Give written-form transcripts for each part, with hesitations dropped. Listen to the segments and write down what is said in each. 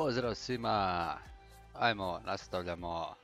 Pozdrav svima, ajmo, nastavljamo.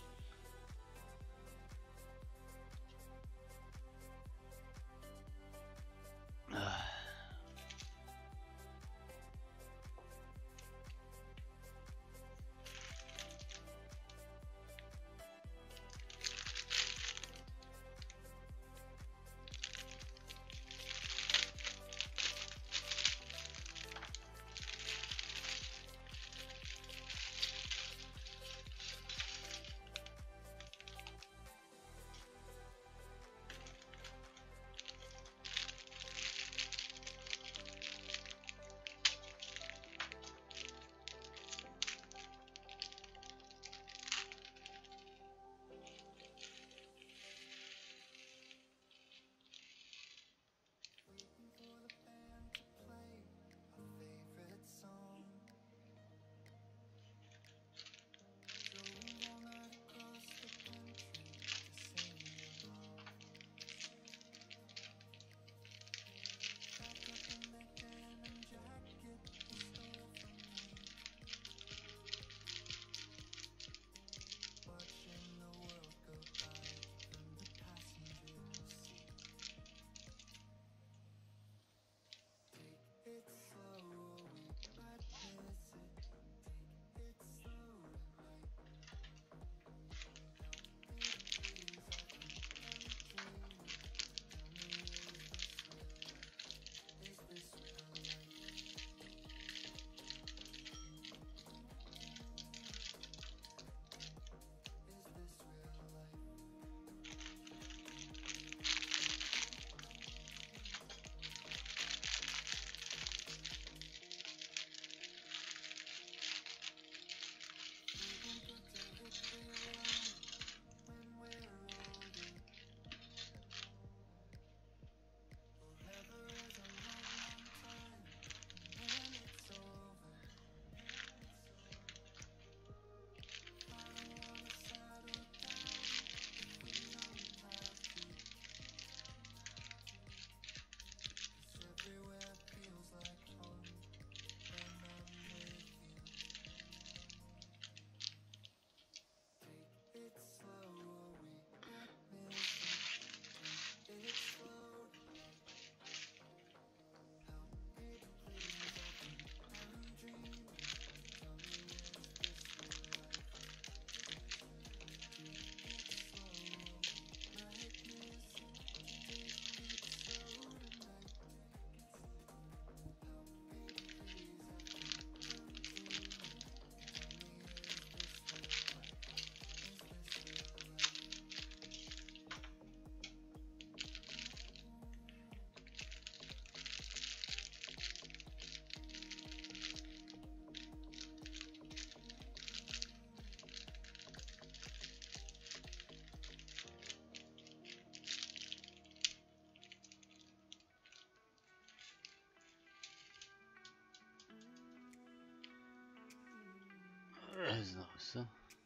Znao sam.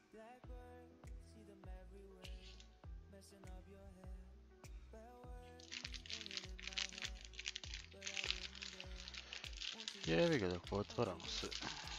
Jevi ga dok otvaramo se.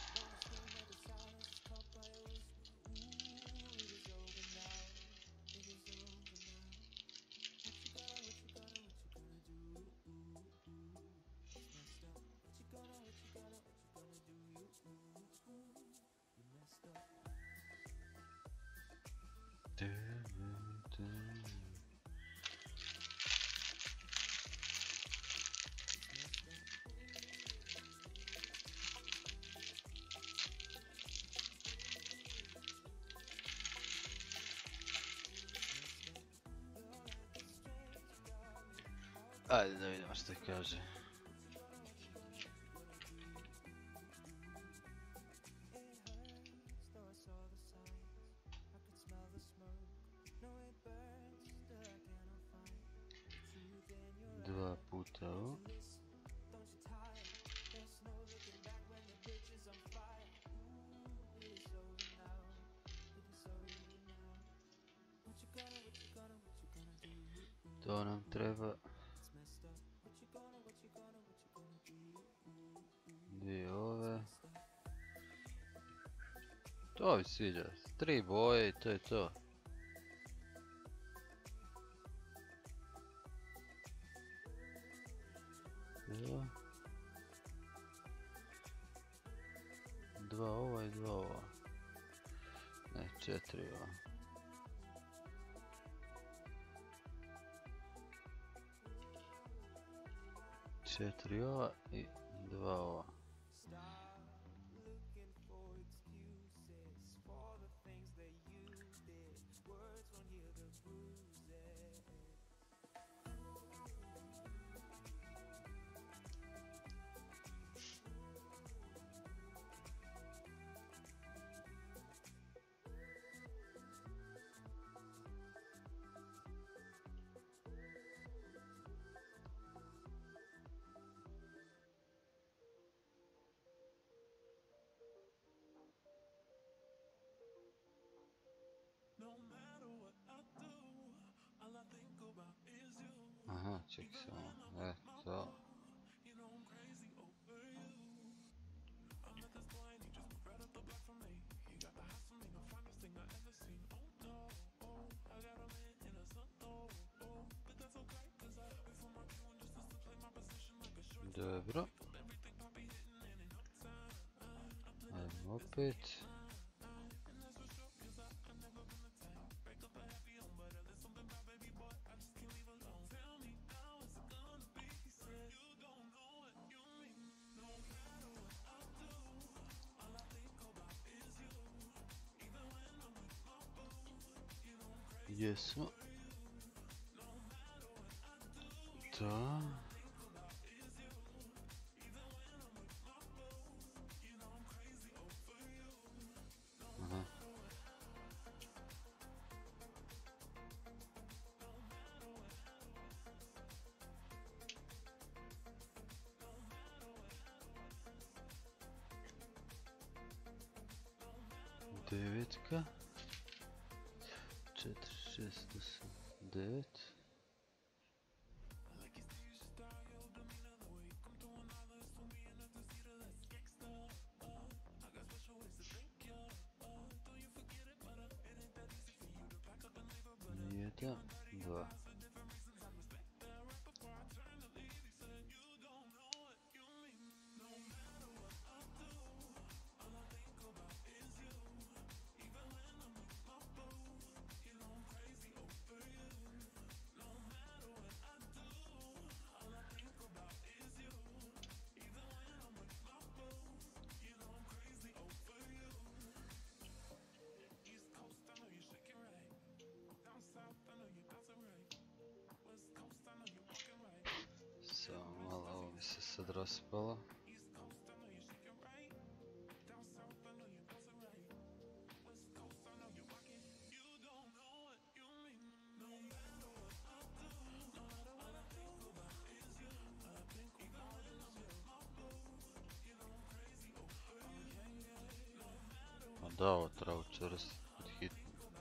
Ajde da vidimo što kaže. Dva puta ovo. To nam treba. Dvije ove. To mi sviđa. 3 boje i to je to. Evo. 2 ova i 2 ova. Ne, 4 ova. Četiri ova i 2 ova. Aha, čekaj samo. Eto. Dobro. Ajmo opet. Jesmo. Da. Aha. Devetka. 4, 6, 8, 9. Jedan, dva. Samo malo, ovo mi se sad raspalo. A da, ovo treba učvrstiti pod hitno.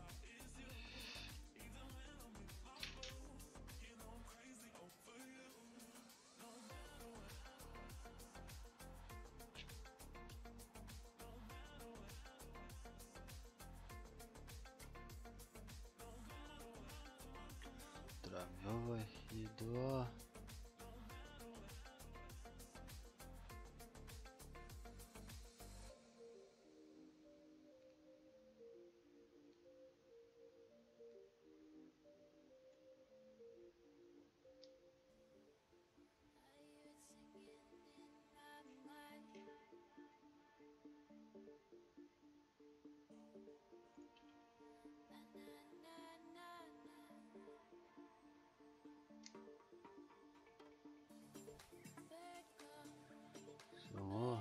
Treba mi ovaj i 2. Samo.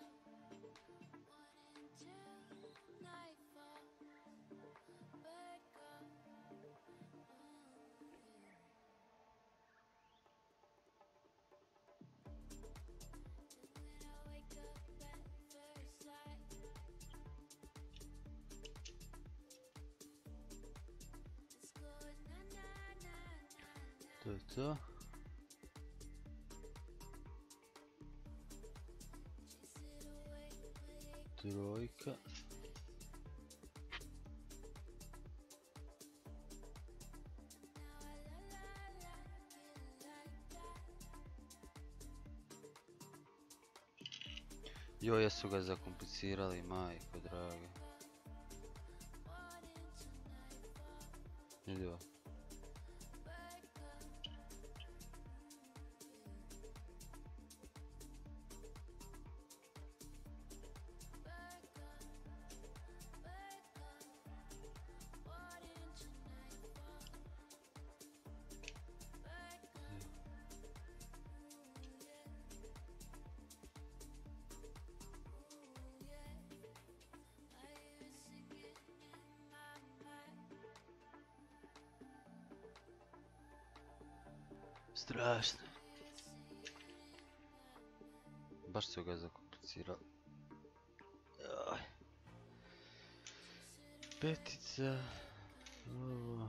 To je to. Trojka. Jo, jesu ga zakomplicirali, majko draga. Vidi ovo. Strašno. Baš su ga zakomplicirali. Aj. Petica. Ovo.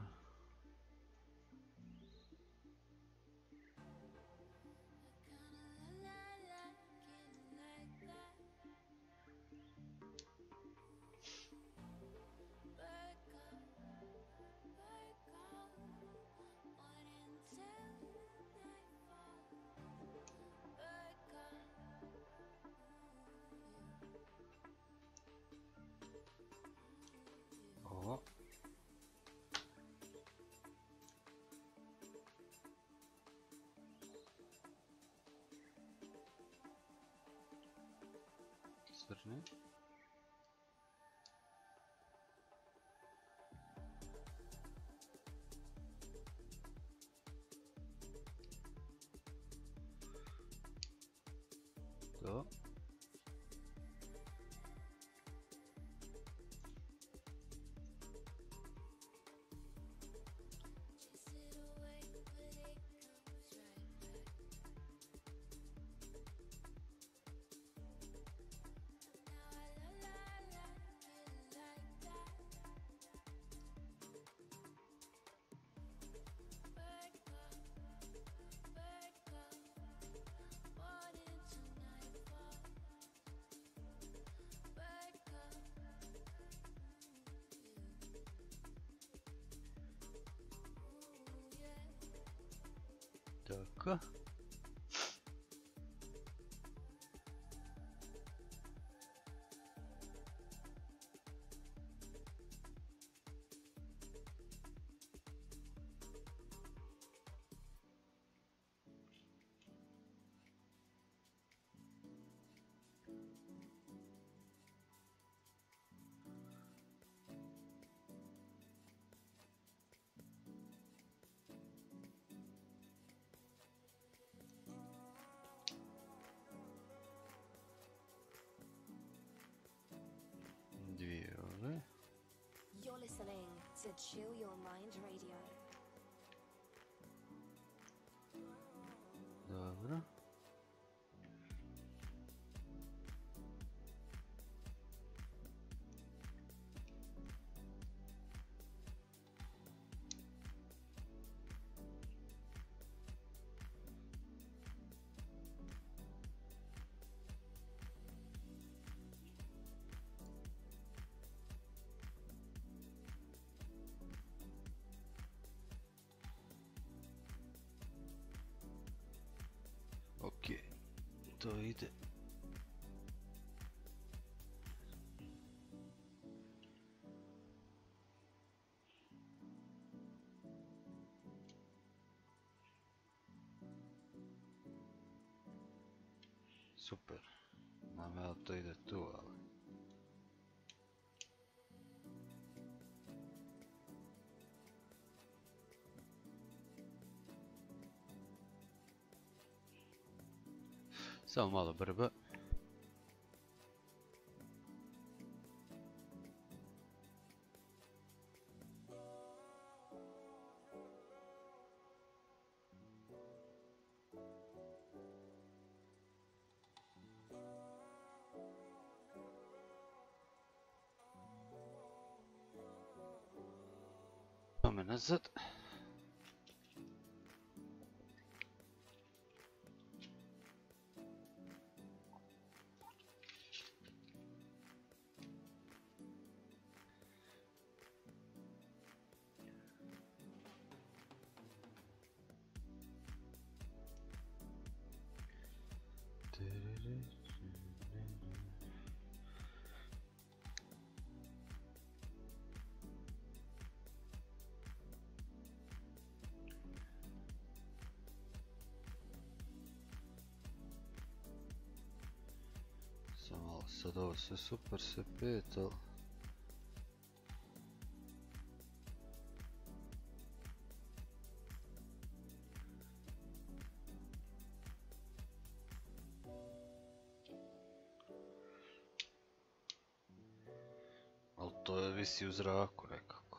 Ovo. Svrni. To. Tako. Dvije ove. You're listening to Chill Your Mind Radio. Dobro. Ok, to ide. Super. Znam ja to ide tu, ali... Samo malo brba. Tome nazad. Sad ovo sve super, sve pet, ali... Ali to je visi u zraku nekako.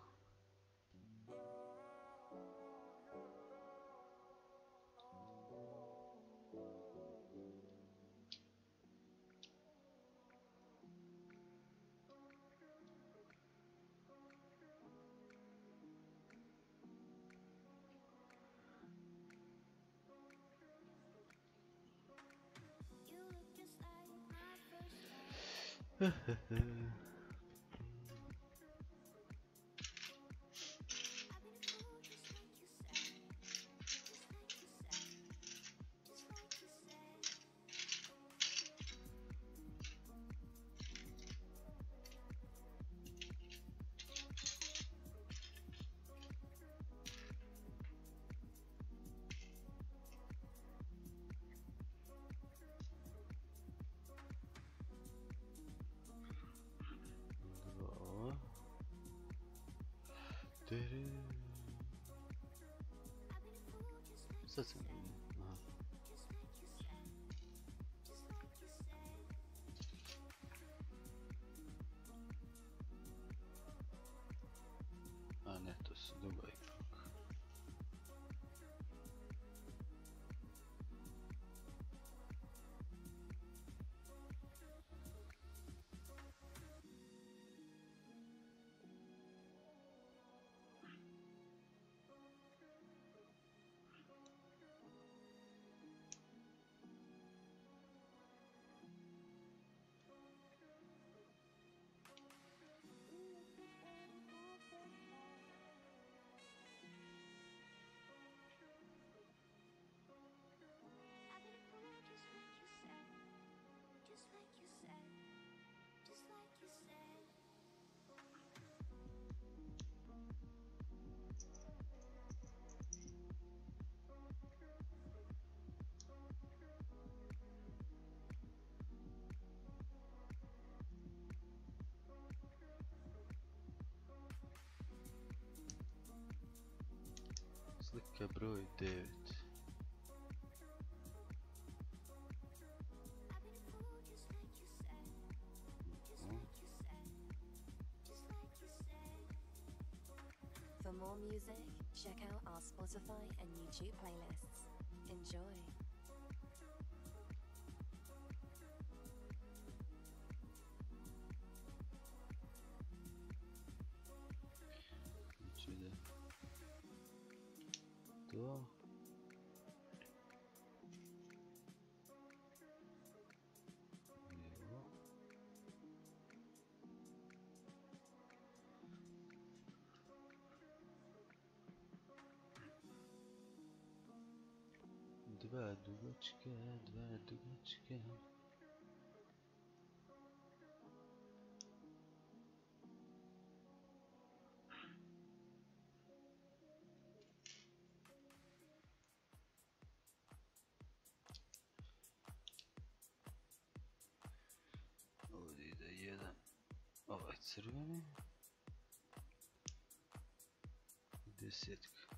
Sad sam... Aha. A ne, to su Dubai ipak. Slika broj 9. For more music, check out our Spotify and YouTube playlists. Enjoy. Znači da... To... Evo. Dva dugačke, dva dugačke. Ovdje ide jedan, ovaj crveni. Desetka.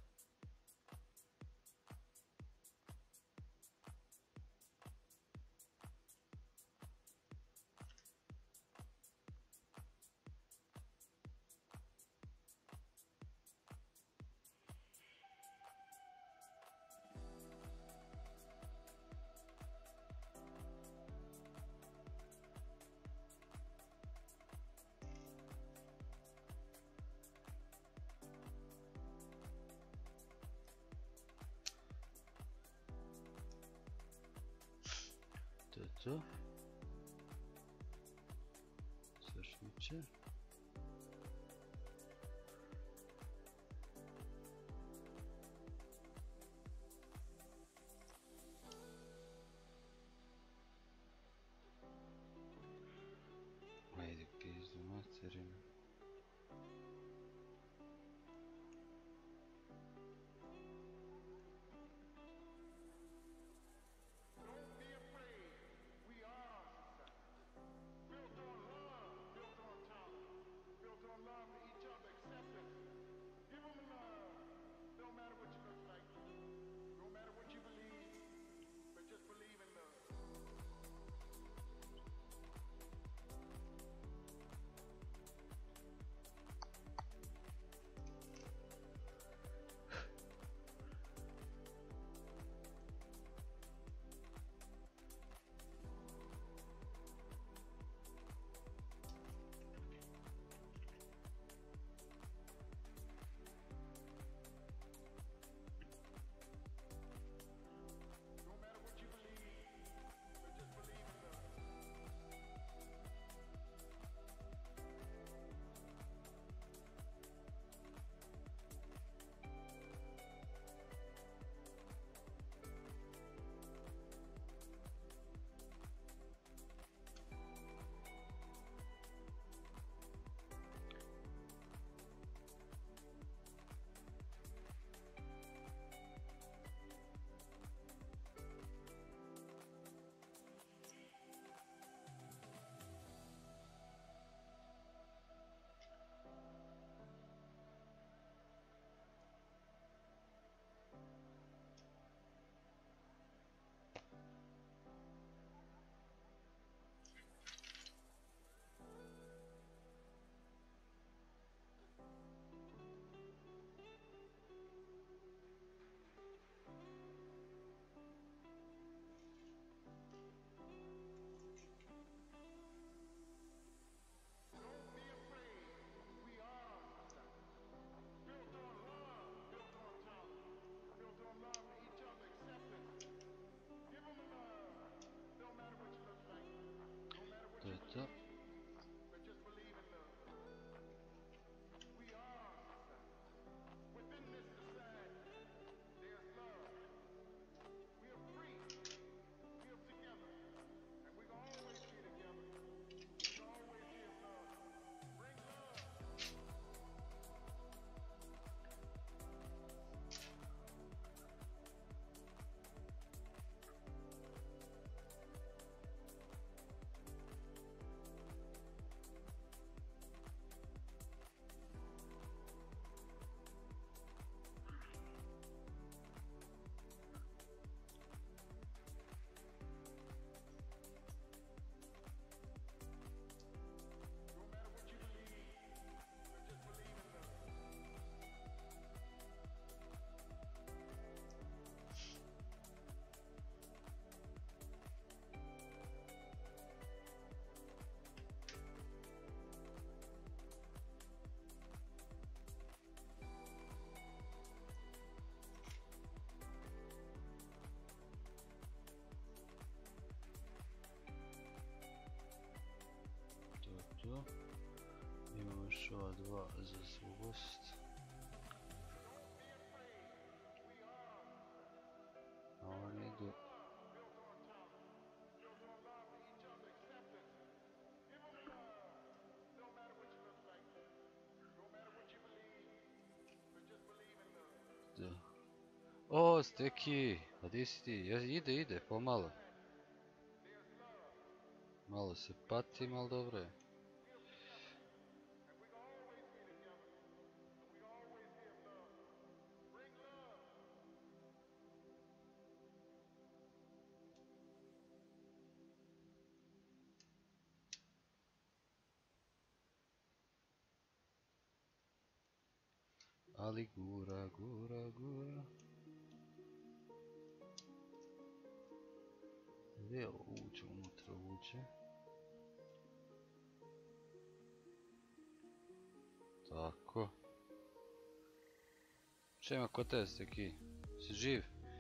To je to. Zašmiće. Ajde, pizdu materinu. 2 za zvugost. A oni idu. Da. O, Steki! A di si ti? Ide, pomalo. Malo se pati, malo dobro je. Ali gura. Gdje uđe unutra uđe? Tako. Šta ima kod tebe, Steki? Si živ?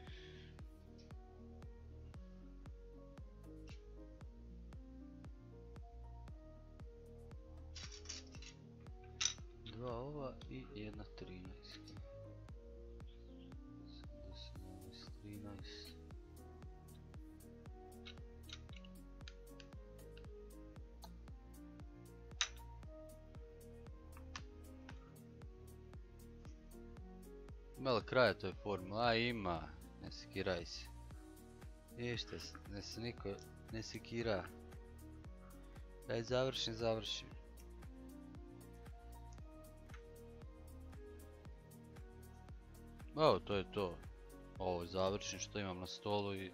Dva ova i jedna 13. 13. Ima li kraja toj formuli? A ima. Ne sekiraj se. Ništa, ne se niko ne sekira. Daj završim. Evo, to je to. Ovo je završim što imam na stolu i...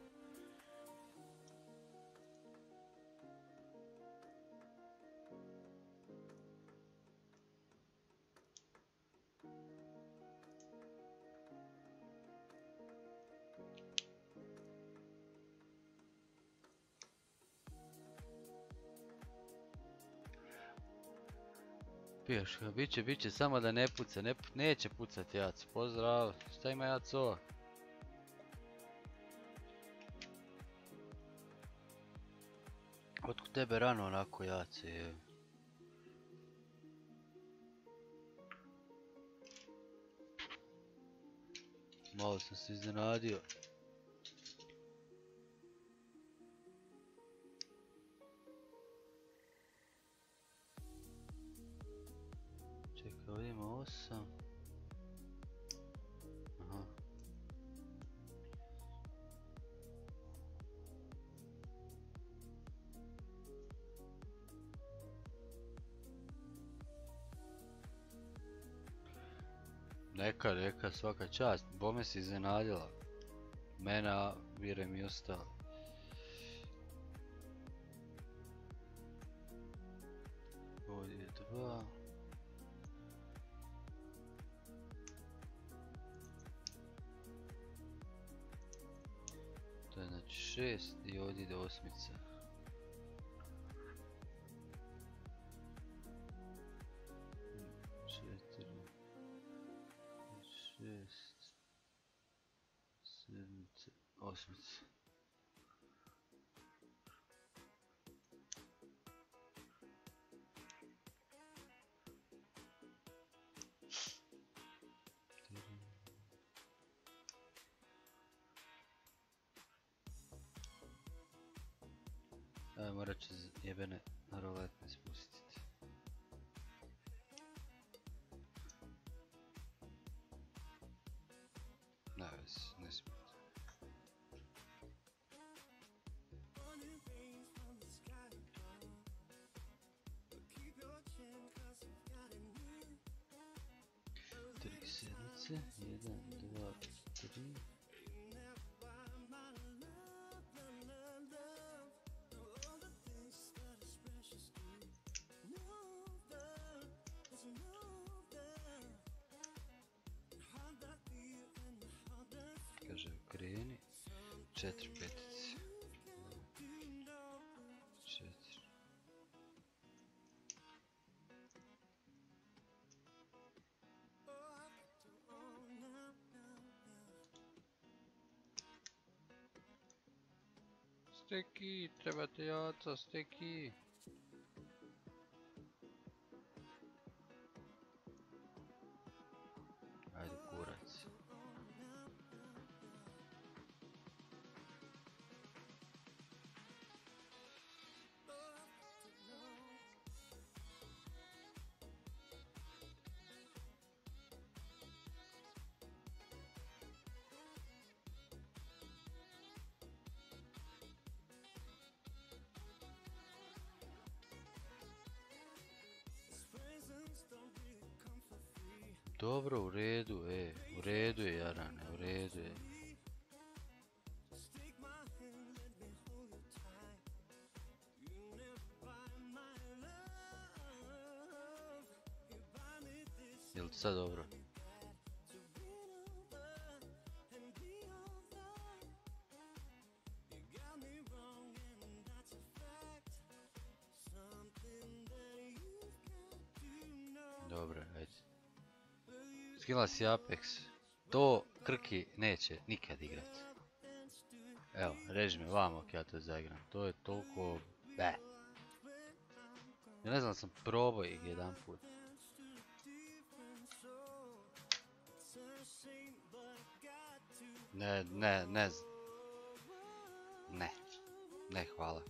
Piješka, biće, samo da ne puca, neće pucat jac, pozdrav, šta ima jac ovo? Otkud tebe rano onako jace je? Malo sam se iznenadio. Čekaj, ovdje ima 8. Aha. Neka, svaka čast, bome si iznenadila. Mene, vjerujem i ostalo. Ovdje je 2. To je znači 6 i ovdje ide 8. 6, 7, 8. Morat ću jebene roletne spustiti. Ne smije. Tri sedmice, 1, 2, 3. Kaže kreni, 4 petice. 4. Steki, trebate jaca, Steki. Dobro, u redu, u redu je Jarane, u redu je. Jel ti sad dobro? Dobro, ajde. Skinula si Apex. To Krki neće nikad igrat. Evo, reži me vamo ako ja to zaigram. To je toliko... Be. Ja ne znam da sam probao ih jedan put. Ne znam. Ne, hvala.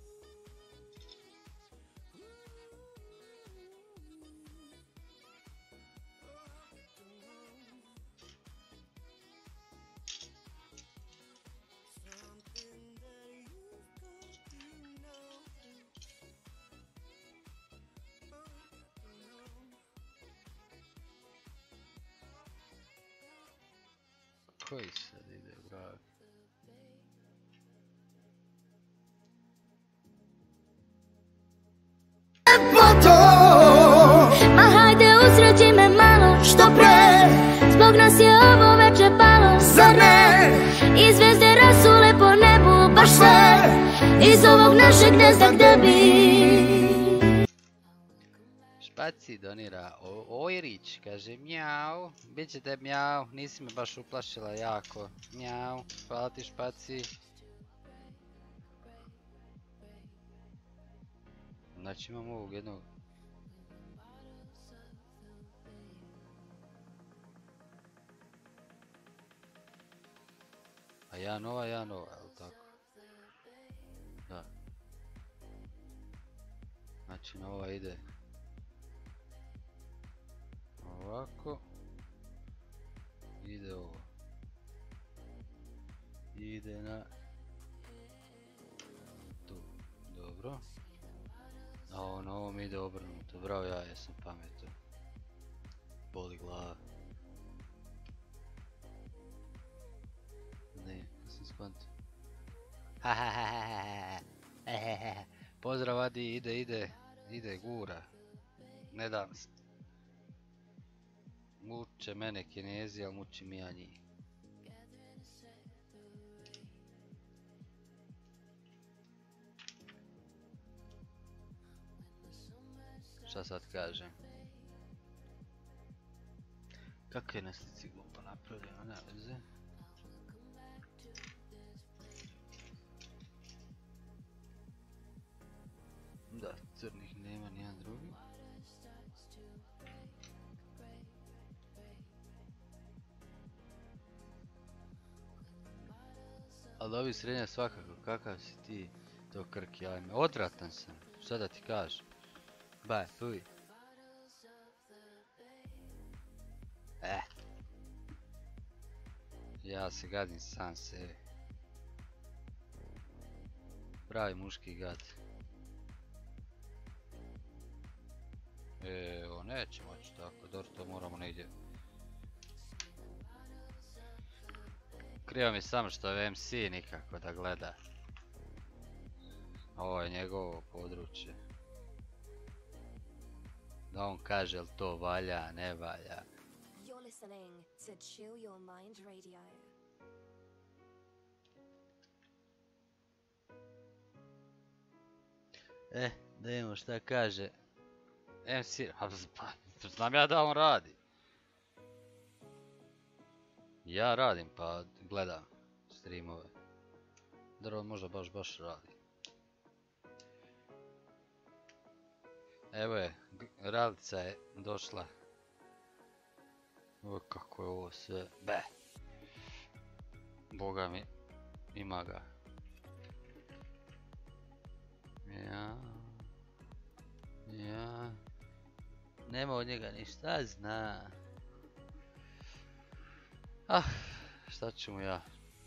Koji sad ide, vrag? Ma hajde usreći me malo što pre, zbog nas je ovo veče palo, zar ne? I zvijezde rasule po nebu baš sve, iz ovog našeg gnezda gde bi. Špaci donira Ojrić, kaže mjau, bit će te mjau, nisi me baš uplašila jako, mjau, hvala ti Špaci. Znači imam ovog jednog... A ja nova, jel tako? Da. Znači nova ide... Ovako. Ide ovo. Ide na... Tu. Dobro. A ovo na ovom ide obrnuto. Bravo, ja jesam pametan. Boli glava. Ne, nisam skontio. Pozdrav Adi, ide, gura. Ne dam se. Muče mene Kinezi, ali mučim ja njih. Šta sad kažem? Kako je na slici glupo napravljeno, ne veze. Da, crnih nema nijedan drugi. Ali ovi srednja svakako, kakav si ti to Krki, ajme, odvratan sam, šta da ti kažem. Baj, fuj. Ja se gadim sam sebe. Pravi muški gad. Evo, neće moći tako, dobro, to moramo negdje. Krivo mi samo što je MC nikako da gleda. Ovo je njegovo područje. Da on kaže jel to valja, ne valja. You're listening to Chill Your Mind Radio. Da vidimo šta kaže MC, pa znam ja da on radi. Ja radim pa gledam streamove. Dobro, možda baš radi. Evo je, Ralica je došla. O, kako je ovo sve, be. Boga mi, ima ga. Ja. Nema od njega ništa zna. Šta ću mu ja?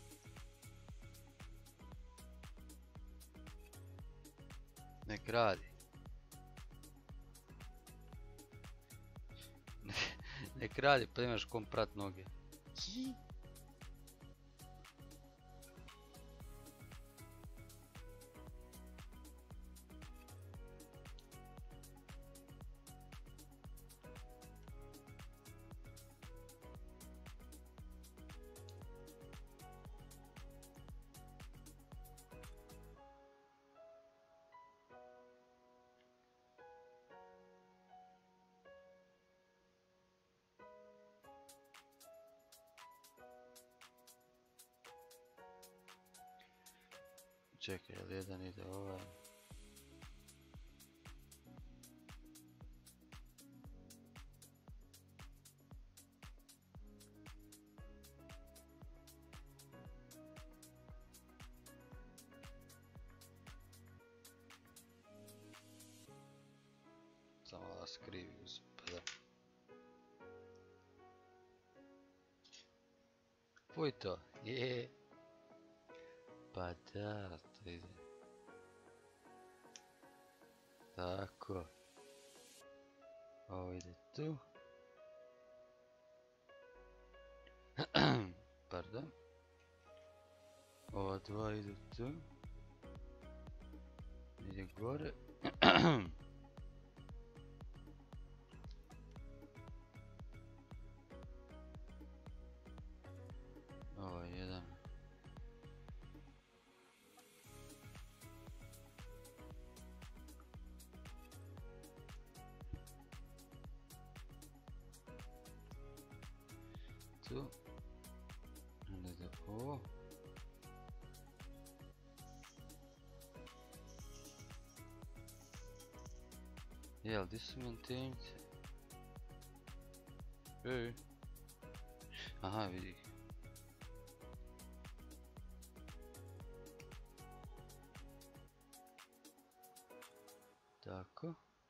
Nek radi. Nek radi pa imaš kom prat noge. Čekaj, jel jedan ide ovaj? Samo da skrivi gospoda. Fuj to, je. Pa da, to ide. Tako. Ovo ide tu. Pardon. Ova dva idu tu. Ide gore. Ovo je jedan. Tu. Onda ide ovo. Jel, di su mentenjice? Ej. Aha, vidi ih. Tako.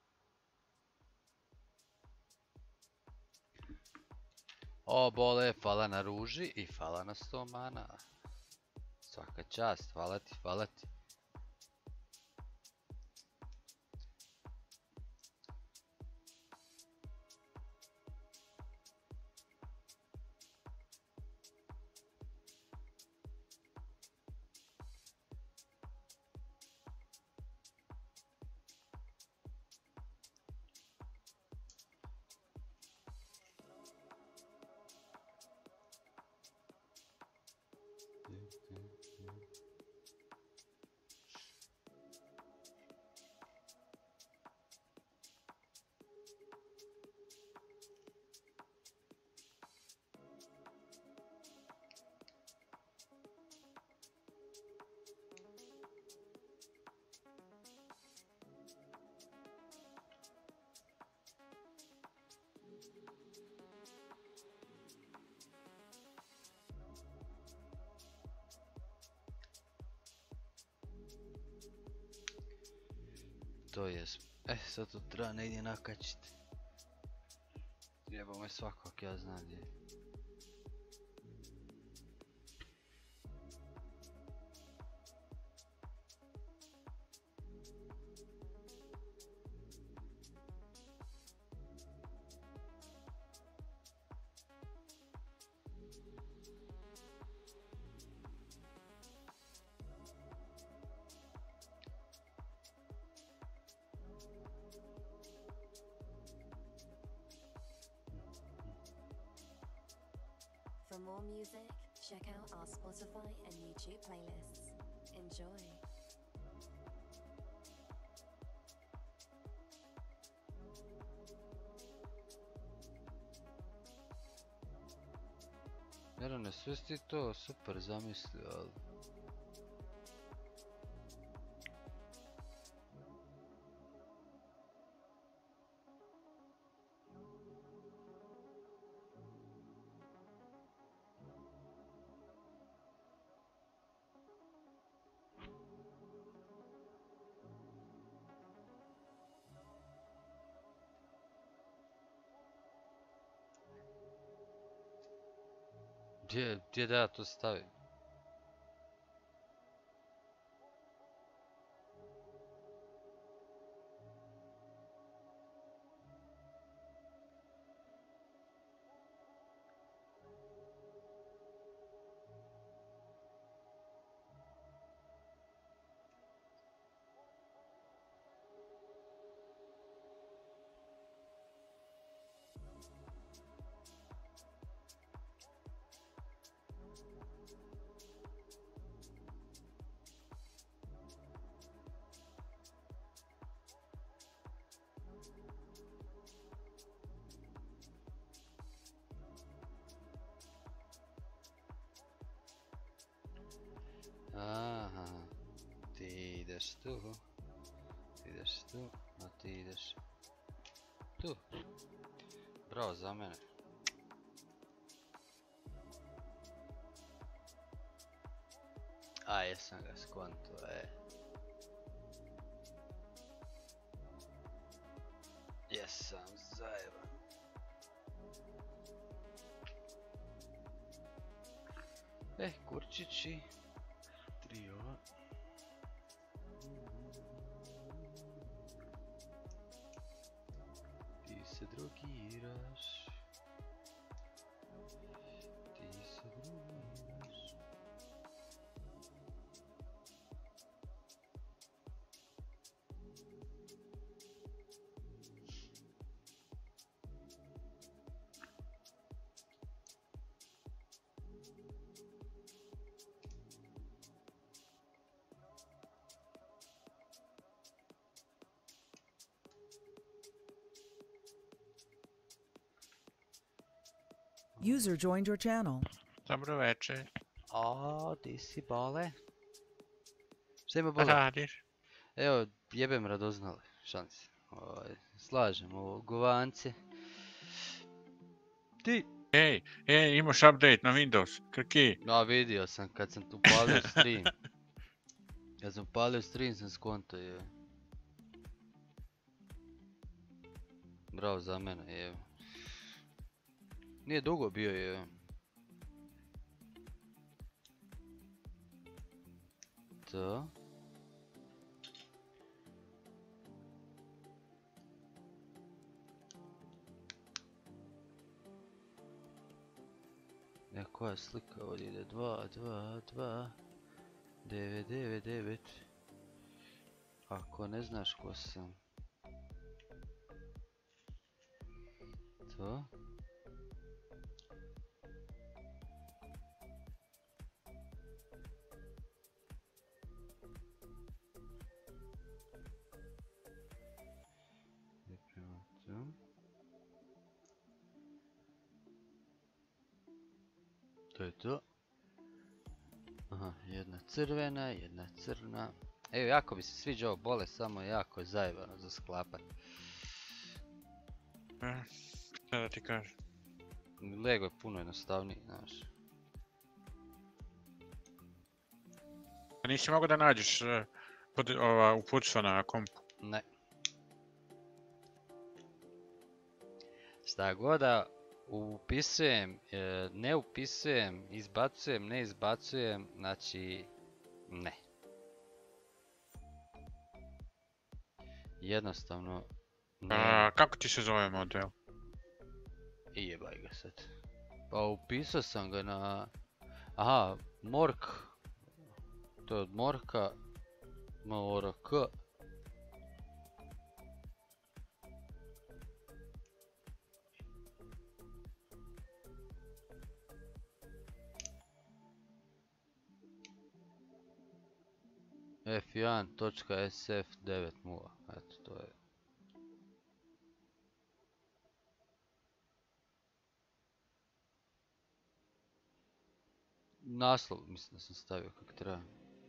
O bole, hvala na ruži i hvala na 100 mana. Svaka čast, hvala ti, hvala ti. To je, sad tu treba negdje nakačiti. Jebo me svakog, ja znam gdje. For more music, check out our Spotify and YouTube playlists. Enjoy. Nerone, sve si ti to super zamislio, ali... Gdje da ja to stavim? Aha. Ti ideš tu. Ti ideš tu. A ti ideš tu. Bravo za mene. A jesam ga skonto, Jesam zajeban. Kurčići. 3 ova. Ti se drogiraš. Ti se drogiraš. User joined your channel. Dobro večer. A, di si Bale? Šta ima Šta Bale? radiš? Evo, jebem radoznale, šanse. Slažem ovo, govance. Ti! Ej, imaš update na Windows. Krki. A, vidio sam kad sam tu palio stream. Kad sam palio stream sam skonto, Bravo za mene, Nije dugo bio, To. Koja slika ovdje ide? 2, 2, 2, 9, 9, 9. Ako ne znaš ko sam. To. To je to. Aha, jedna crvena, jedna crna. Evo, jako bi se sviđa ovo Bole, samo jako je zajebano za sklapat. Šta da ti kažem? Lego je puno jednostavniji, znaš. A nisi mogao da nađeš uputstvo na kompu? Ne. Šta god da upisujem, ne upisujem, izbacujem, ne izbacujem, znači ne. Jednostavno ne. Kako ti se zove model? I jebaj ga sad. Pa upisao sam ga na... Aha, Mork. To je od Morka. MORK. F1.sf90. Eto, to je. Naslov mislim da sam stavio kako treba.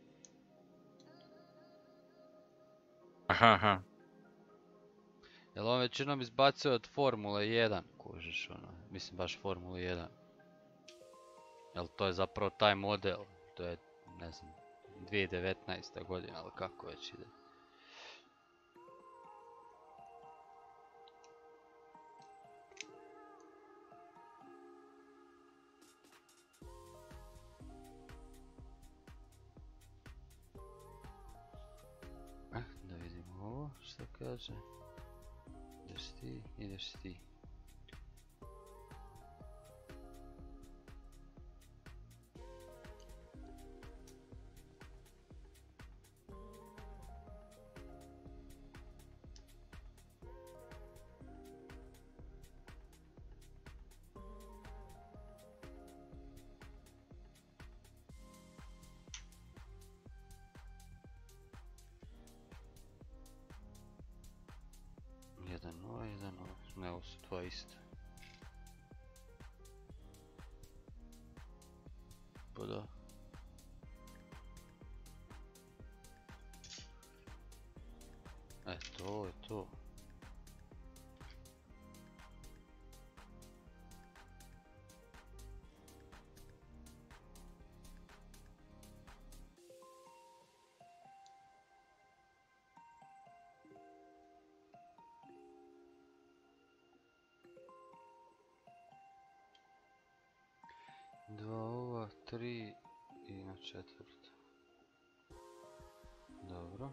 Aha. Jel on većinom izbacuje od Formule 1, kužiš ono, mislim baš Formule 1. Jel to je zapravo taj model, to je, ne znam, 2019. godina, ali kako već ide. Da vidimo ovo, što kaže. Ideš ti, ideš ti. Ne, ovo su dva ista. Pa da. To je to. Dva ova, 3 i na 4. Dobro.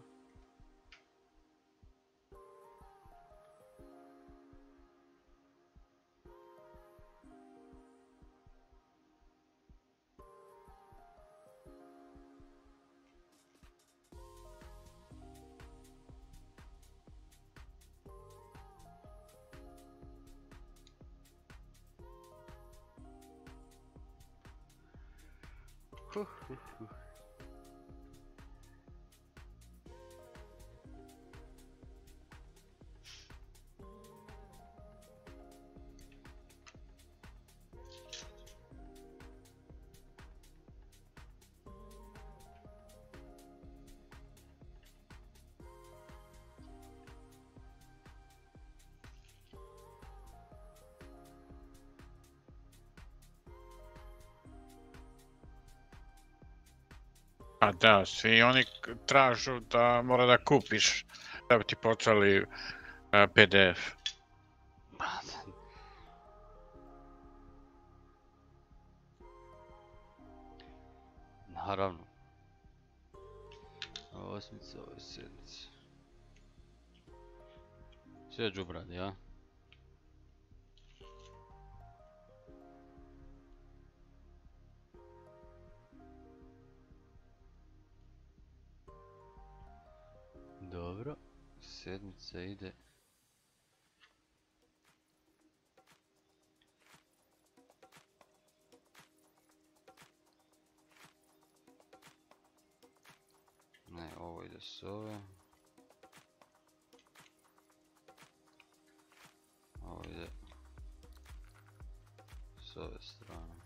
A da, svi oni tražu da mora da kupiš da bi ti poslali PDF. Naravno. Osmica, ovo je sedmica. Sve džubradi, ja? Dobro, sedmica ide. Ne, ovo ide s ove. Ovo ide s ove strane.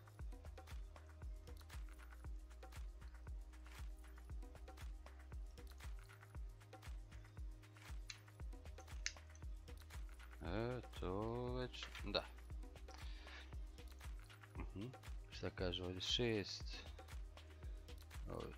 To već, da. Šta kaže ovdje, 6. Ovdje.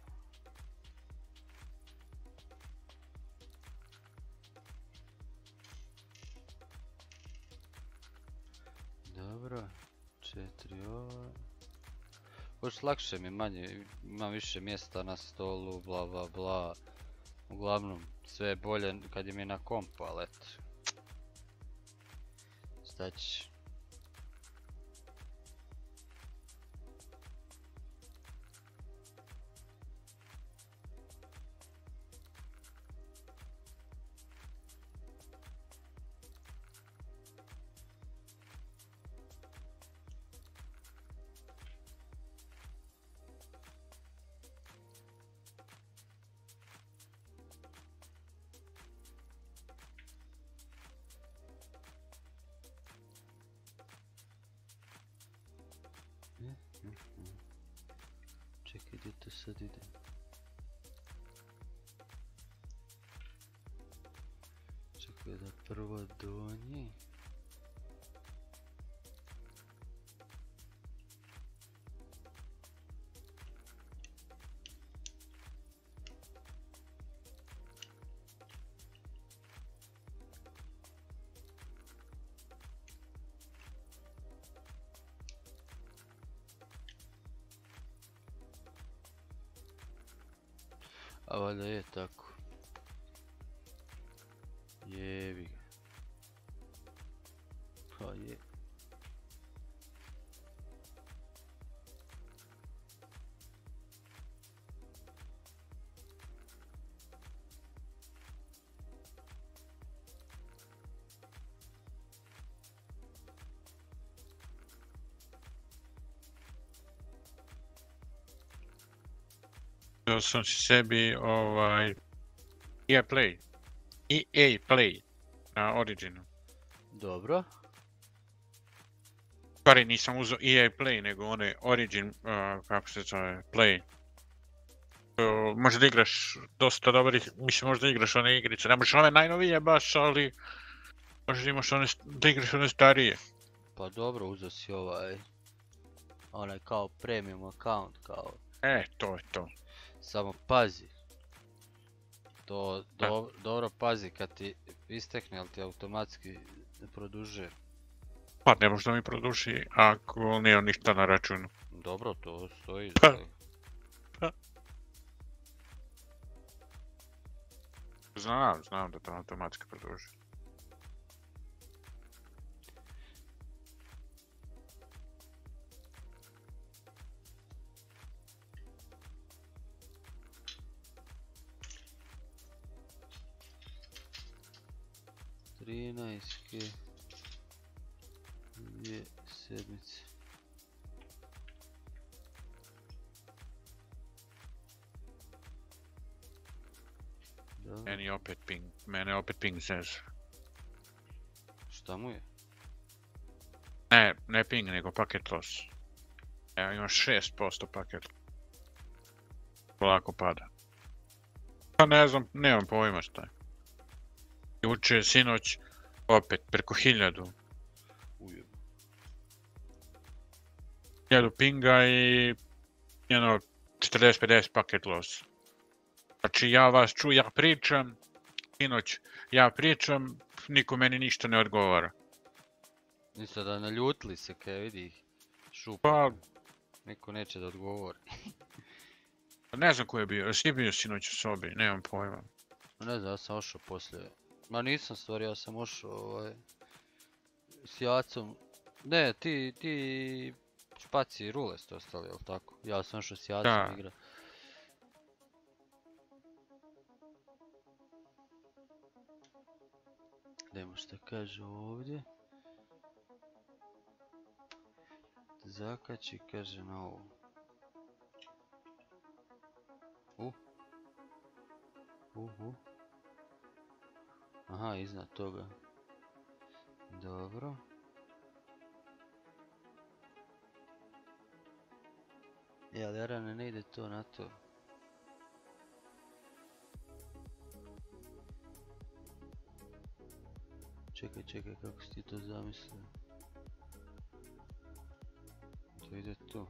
Dobro, 4 ova. Hoće lakše mi manje, imam više mjesta na stolu, bla bla bla. Uglavnom, sve je bolje kad je mi na kompu, ali eto. Šta ćeš? Čekaj, gdje to sad ide? Čekaj da prvo donji. A valjda je tako. Jebi ga. Pa je. Uzeo sam si sebi EA Play na Originu. Dobro. Stvari nisam uzeo EA Play, nego one Origin, kako se zove, Play. Možda da igraš dosta dobrih, mislim možda igraš one igrice, ne možeš ove najnovije baš, ali možda imaš one, da igraš one starije. Pa dobro, uzeo si onaj kao premium account, kao, To je to. samo pazi. To dobro pazi kad ti istekne, ali ti automatski ne produžuje. Pa ne možda mi produži ako nije ništa na računu. Dobro, to stoji. Pa. Znam da to automatski produži. Trinaestke, 2 sedmice. Dobro. Mene opet ping zez. Šta mu je? Ne ping, nego paket loss. Evo imaš 6% paket. Polako pada. Pa ne znam, nemam pojma šta je. Juče, sinoć, opet preko 1000. Ujeb. 1000 pinga i 40-50 paket loss. Znači ja vas ja pričam, sinoć ja pričam, niko meni ništa ne odgovara. Nisu da naljutili se kaj vidi ih šupa. Pa, Niko neće da odgovori. ne znam ko je bio, jesi bio sinoć u sobi, nemam pojma. Ne znam, ja sam ošao poslije. Ma nisam stvari, ja sam ošao s Jacom. Ne, ti špaci i rule ste ostali, jel tako? Ja sam ošao s Jacom igra. Idemo šta kaže ovdje. Zakači, kaže na ovo. Aha, iznad toga. Dobro. Ali Jarane, ne ide to na to. Čekaj, kako si ti to zamislio? To ide tu.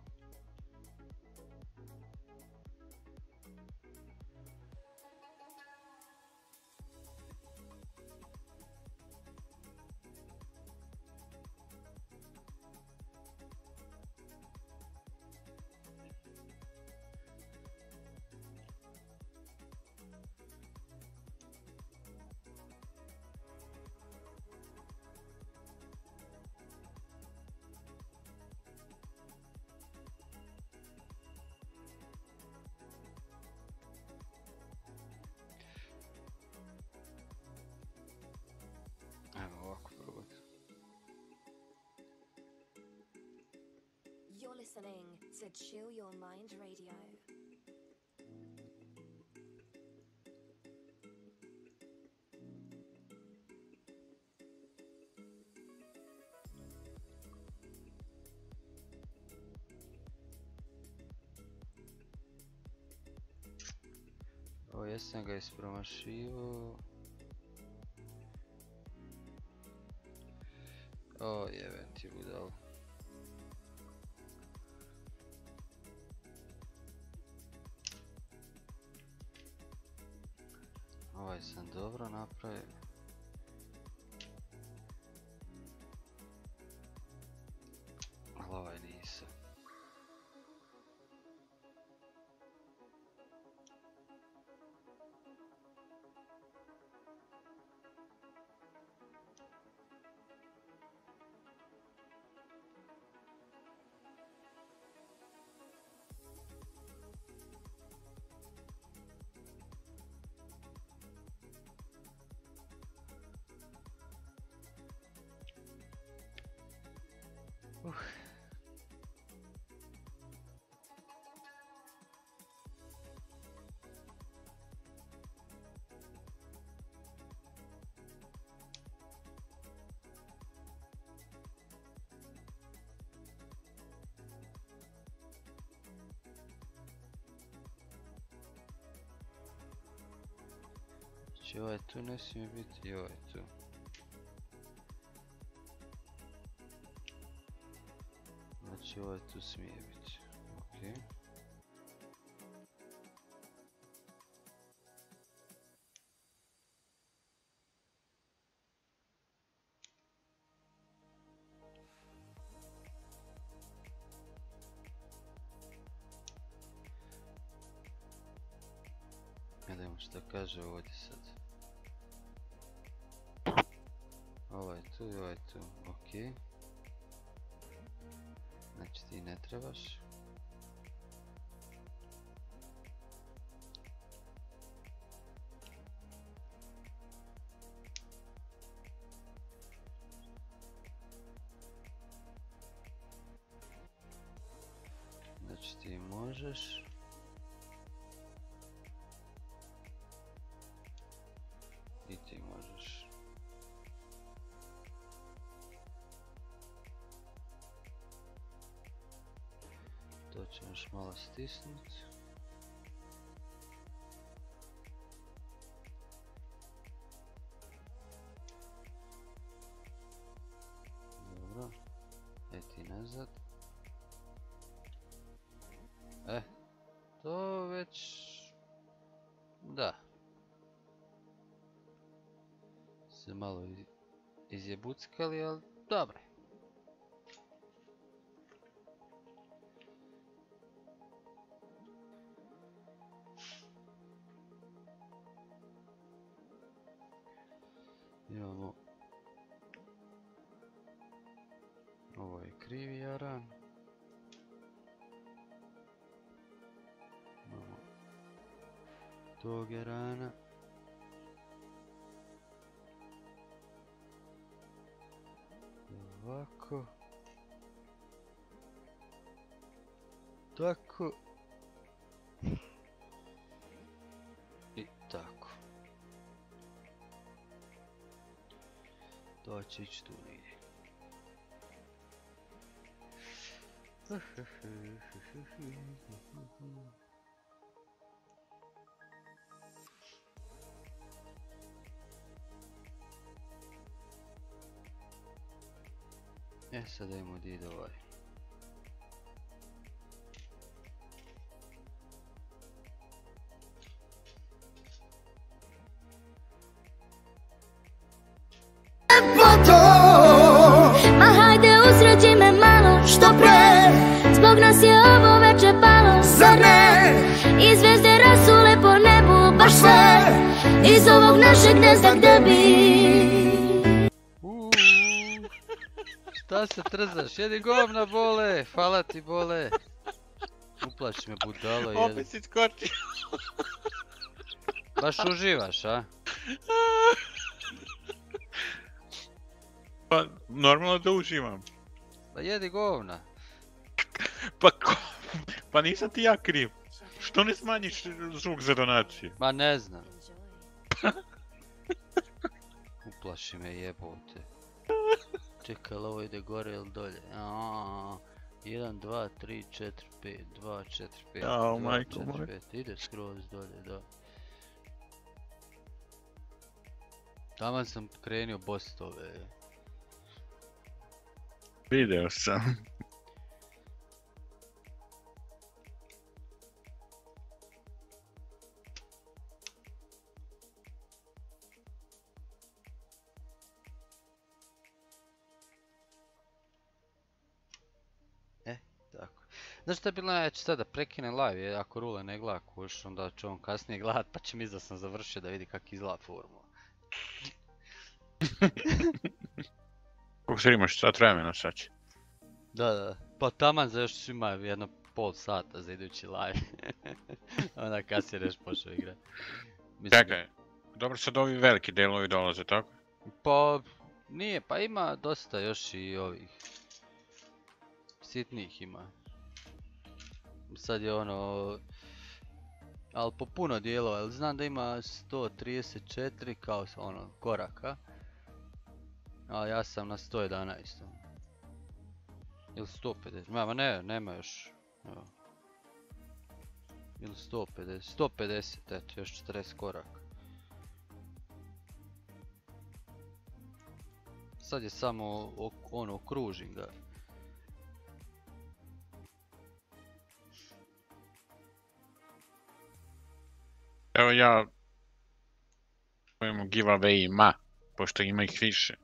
You're listening to Chill Your Mind Radio. O, jesam ga ispromašio. O, jeben ti budal. Ovaj sam dobro napravio. Ali ovaj nisam. Znači ovaj tu ne smije biti i ovaj tu. Znači ovaj tu smije biti. Ok. Gledajmo šta kaže ovdje sad. Ovaj tu i ovaj tu, ok. Znači ti ne trebaš. Znači ti možeš. I ti možeš. To ćemo još malo stisnuti. Dobro. Ti nazad. To već... Da. Se malo izjebuckali, ali dobro. Imamo... Ovo je krivi jaran. Imamo tog jarana. Ovako. Tako. I tako. To će ići tu negdje. Sad idemo gdje ide ovaj. Ma hajde uzređi me malo što pre, zbog nas je ovo večer palo, zar ne? I zvijezde rasule po nebu baš sve, iz ovog našeg gnezda gde bi. Šta se trzaš? Jedi govna bole, hvala ti bole. Uplaši me budalo jedan. Opet si skočio. Baš uživaš, a? Pa normalno da uživam. Pa jedi govna. Pa nisam ti ja kriv. Što ne smanjiš zvuk za donacije? Ma ne znam. Enjoy. Uplaši me jebote. Čekaj, ali ovo ide gore ili dolje? 1, 2, 3, 4, 5, 2, 4, 5, Jao, 2, majko 4, moja. 5, ide skroz dolje, da. Taman sam krenio bosit ove. Video sam. Tako. Znaš šta je bilo najjače sad da prekinem live, jer ako Rule ne gleda kuš, onda će on kasnije gledat pa će mislit da sam završio da vidi kak izgleda formula. Koliko se imaš sat vremena sad će? Da, pa taman za još ima jedno pol sata za idući live. Onda kasnije neš pošao igrat. Čekaj, dobro sad ovi veliki delovi dolaze, tako? Pa nije, pa ima dosta još i ovih sitnih ima. Sad je ono, ali po puno dijelova, ali znam da ima 134 kao ono koraka, a ja sam na 111. Ili 150, ma ne, nema još. Evo. Ili 150, 150, eto još 40 koraka. sad je samo ono, okružim ga. Evo ja svojemu giveaway-ima, pošto ima ih više.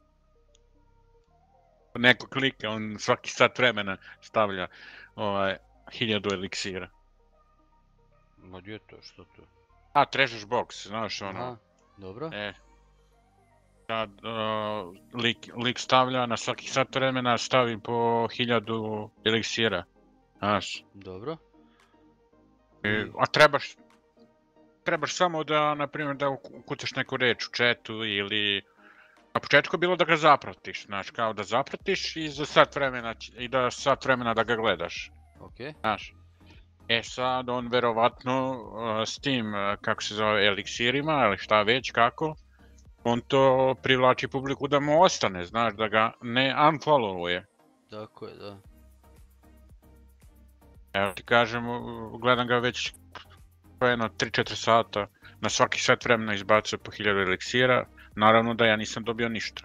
Neko klika, on svaki sat vremena stavlja 1000 eliksira. Ma gdje to, što to? A, treasure box, znaš ono. Aha, dobro. Sad lik stavlja na svaki sat vremena stavi po 1000 eliksira. Znaš. Dobro. A trebaš samo da, na primjer, da ukucaš neku reč u chatu ili... Na početku je bilo da ga zapratiš, znaš, kao da zapratiš i za sat vremena da ga gledaš. Okej. Znaš. Sad on verovatno s tim, kako se zove, eliksirima ili šta već, kako, on to privlači publiku da mu ostane, znaš, da ga ne unfollowuje. Tako je, da. Evo ti kažem, gledam ga već jedno 3-4 sata, na svaki sat vremena izbacuje po 1000 eliksira, naravno da ja nisam dobio ništa.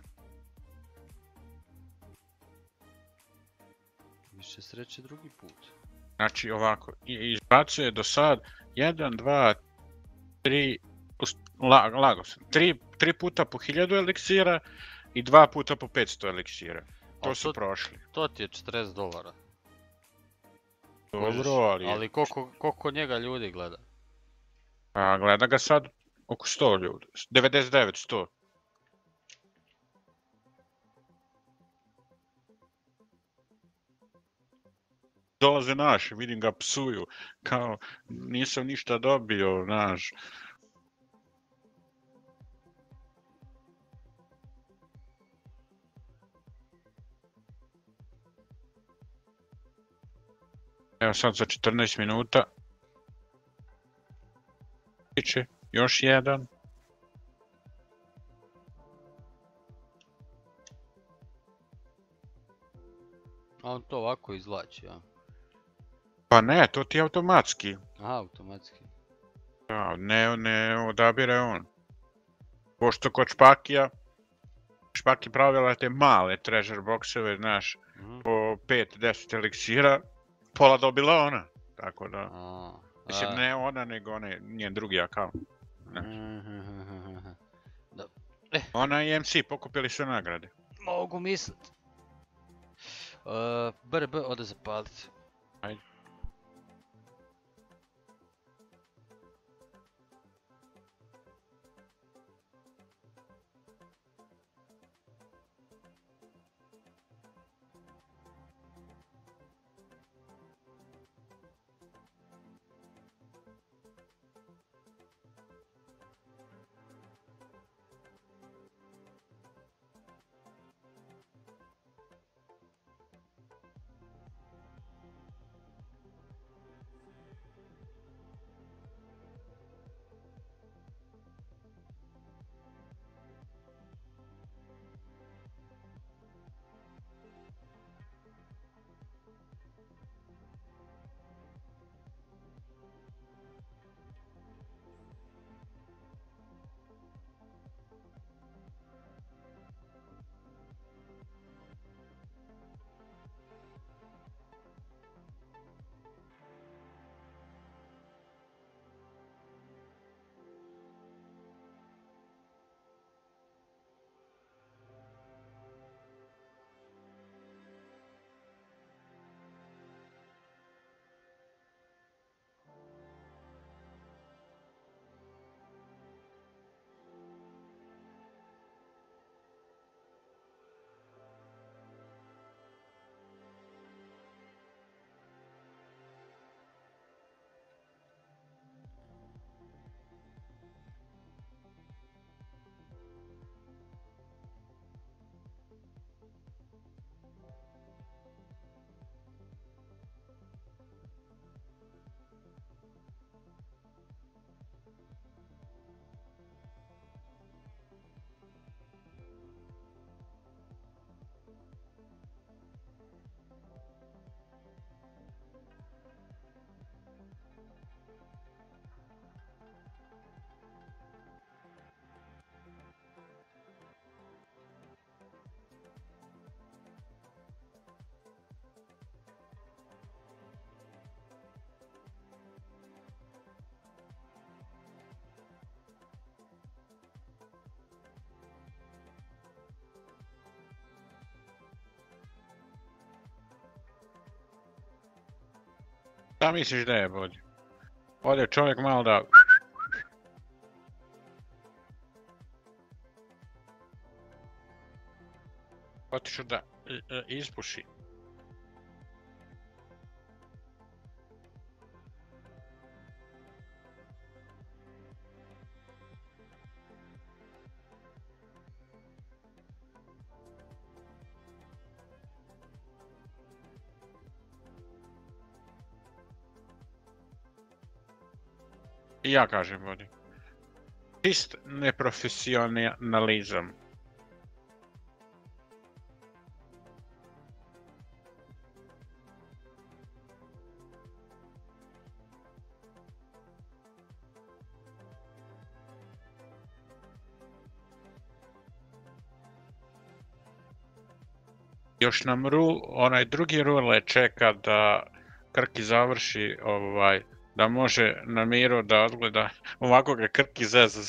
Više sreće drugi put. Znači ovako, izbacuje do sad 1, 2, 3, lago sam, 3 puta po 1000 eliksira i 2 puta po 500 eliksira. To su prošli. To ti je $40. Dobro, ali koliko njega ljudi gleda? A gleda ga sad oko 100 ljudi, 99, 100. Dolaze naši, vidim ga psuju, kao nisam ništa dobio, znaš. Evo sad za 14 minuta. Još jedan. A on to ovako izvlači, ja? Pa ne, to ti je automatski. Aha, automatski. Da, ne odabire on. Pošto kod Špaki pravila te male treasure boxeve, znaš, po 5-10 eliksira, pola dobila ona. Tako da, mislim ne ona, nego njen drugi account. Ona i MC pokupili sve nagrade. Mogu mislit. BRB ode zapalit. Ajde. Da misliš da je bolje? Ovdje čovjek malo da... Otišu da ispuši. I ja kažem ovdje. Čist neprofesionalizam. Još nam onaj drugi rule čeka da Krki završi da može na miru da odgleda. Ovako ga Krki zeza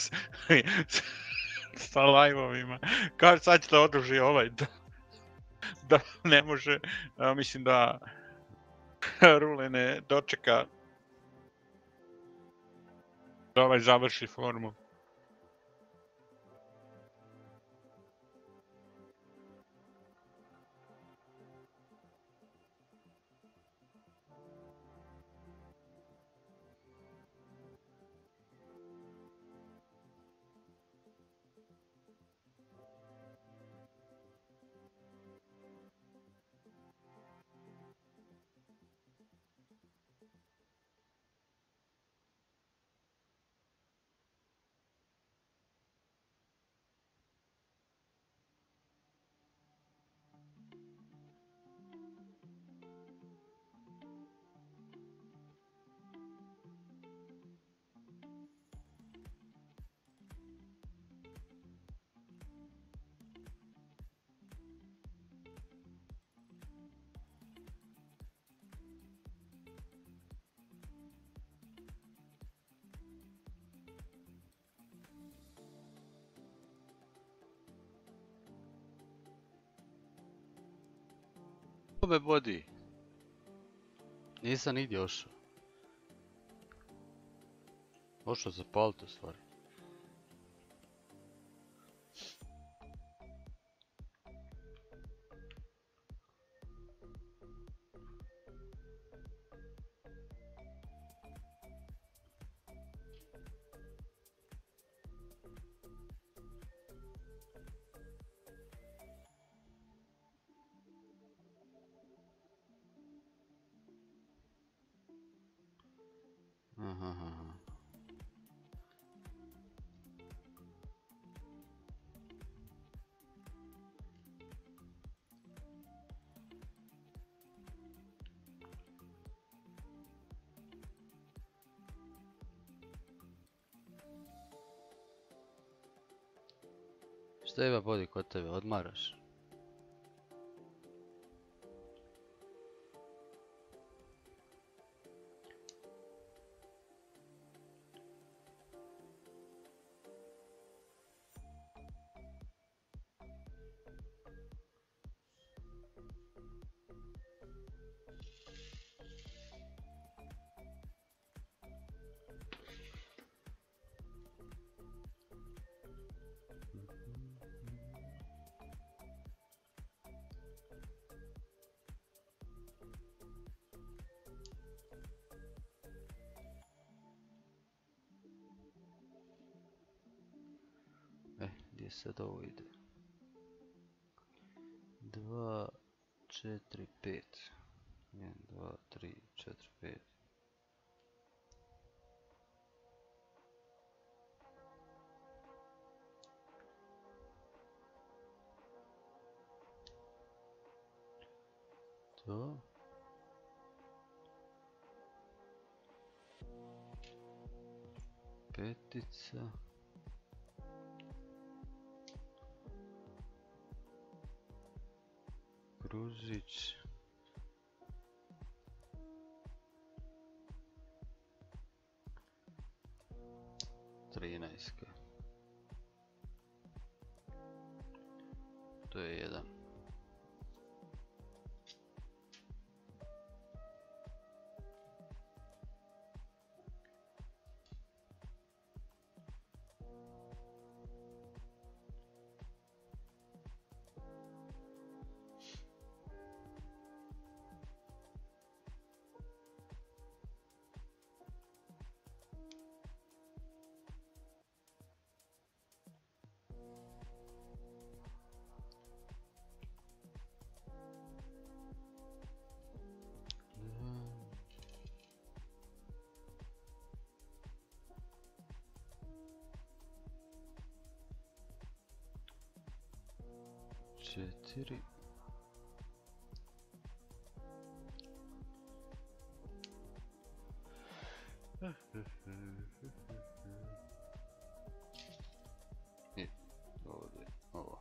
sa live-ovima. Kaže sad će da odruži da ne može, mislim da rule ne dočeka da završi formu. Ko me vodi? Nisam nigdje ošao. Ošao zapalit u stvari. Aha. Šta ima bodi kod tebe, odmaraš? Gdje sad ovo ide? 2, 4, 5. 1, 2, 3, 4, 5. To. Petica. Kružić. Trinaestka. To je jedan. 4. I ovdje ovo.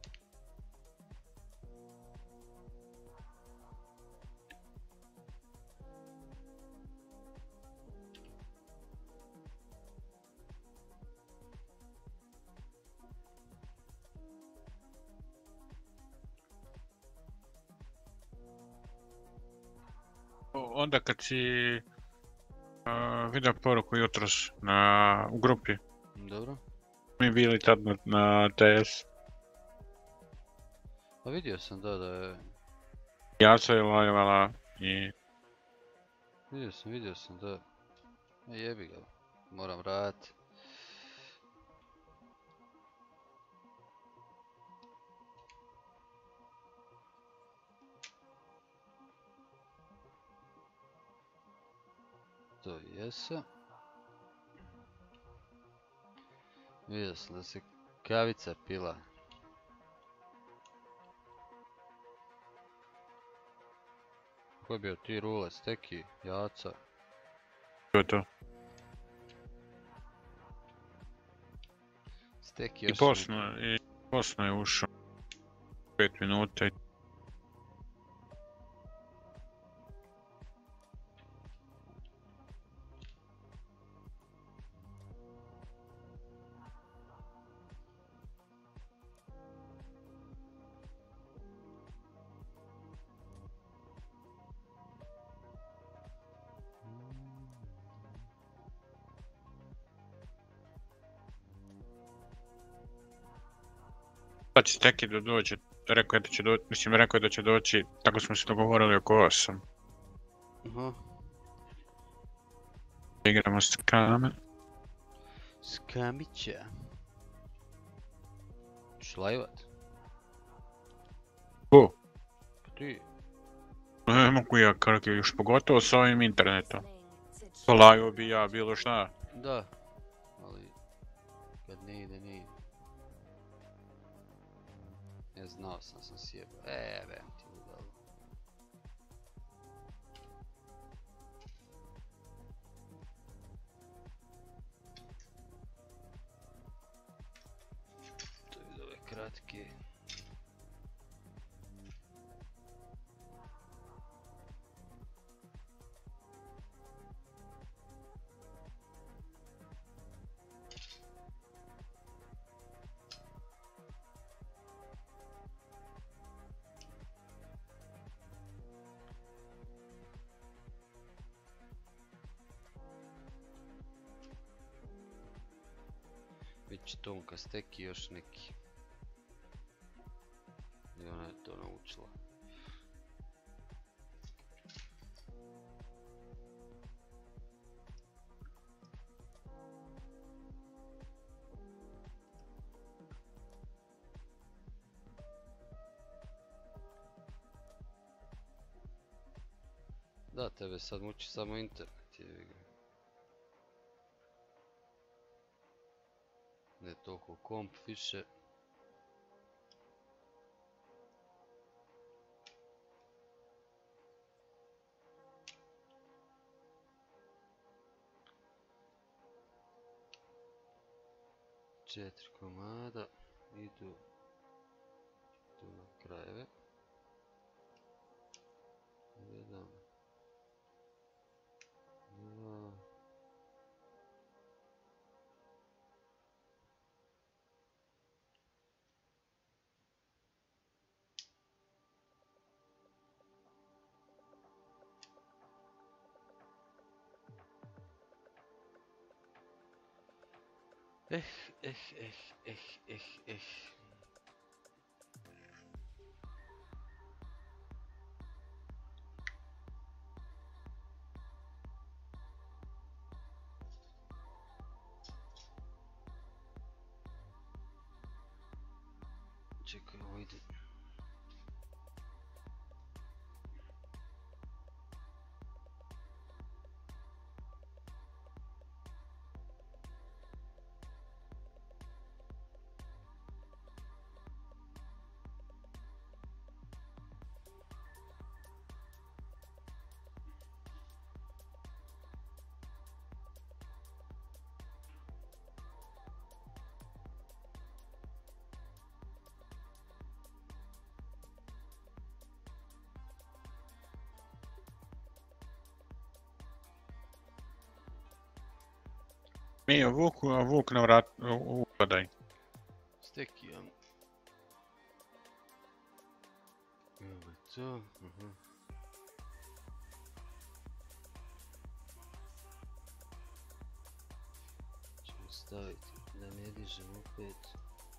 Onda kad si vidio poruku jutros u grupi, Dobro. mi bili tad na TS. Pa vidio sam da je... Jaca je liveala i Vidio sam da... Jebi ga, moram raditi. To jesu. Vidio sam da se kavica pila. Ko je bio ti Rule, Steki, Jaca? to je to. Steki I još... Bosna je ušao 5 minuta i sad će Steki da dođe. Rekao je da će doći, mislim rekao je da će doći, tako smo se dogovorili oko 8. Aha. Igramo s kamen. Skamića. Šlajvat. Ko? Pa ti. Ne mogu ja, kako još pogotovo s ovim internetom. Listening to Polaju bi ja bilo šta. Da. Ali... Kad ne ide, ne ide. Ja znao sam sjebao. Jebem ti udalo. To je ove kratke. Bit će Tonka Steki još neki. I ona je to naučila. Da, tebe sad muči samo internet, jebi ga. Ne toliko komp više. Četiri komada idu tu na krajeve. Jedan, dva, eh. Čekaj, ovo ide. Mi je Vuku, a Vuk na vrat... upadaj. Stekijam. Evo ga to. Ćemo staviti da ne dižem opet.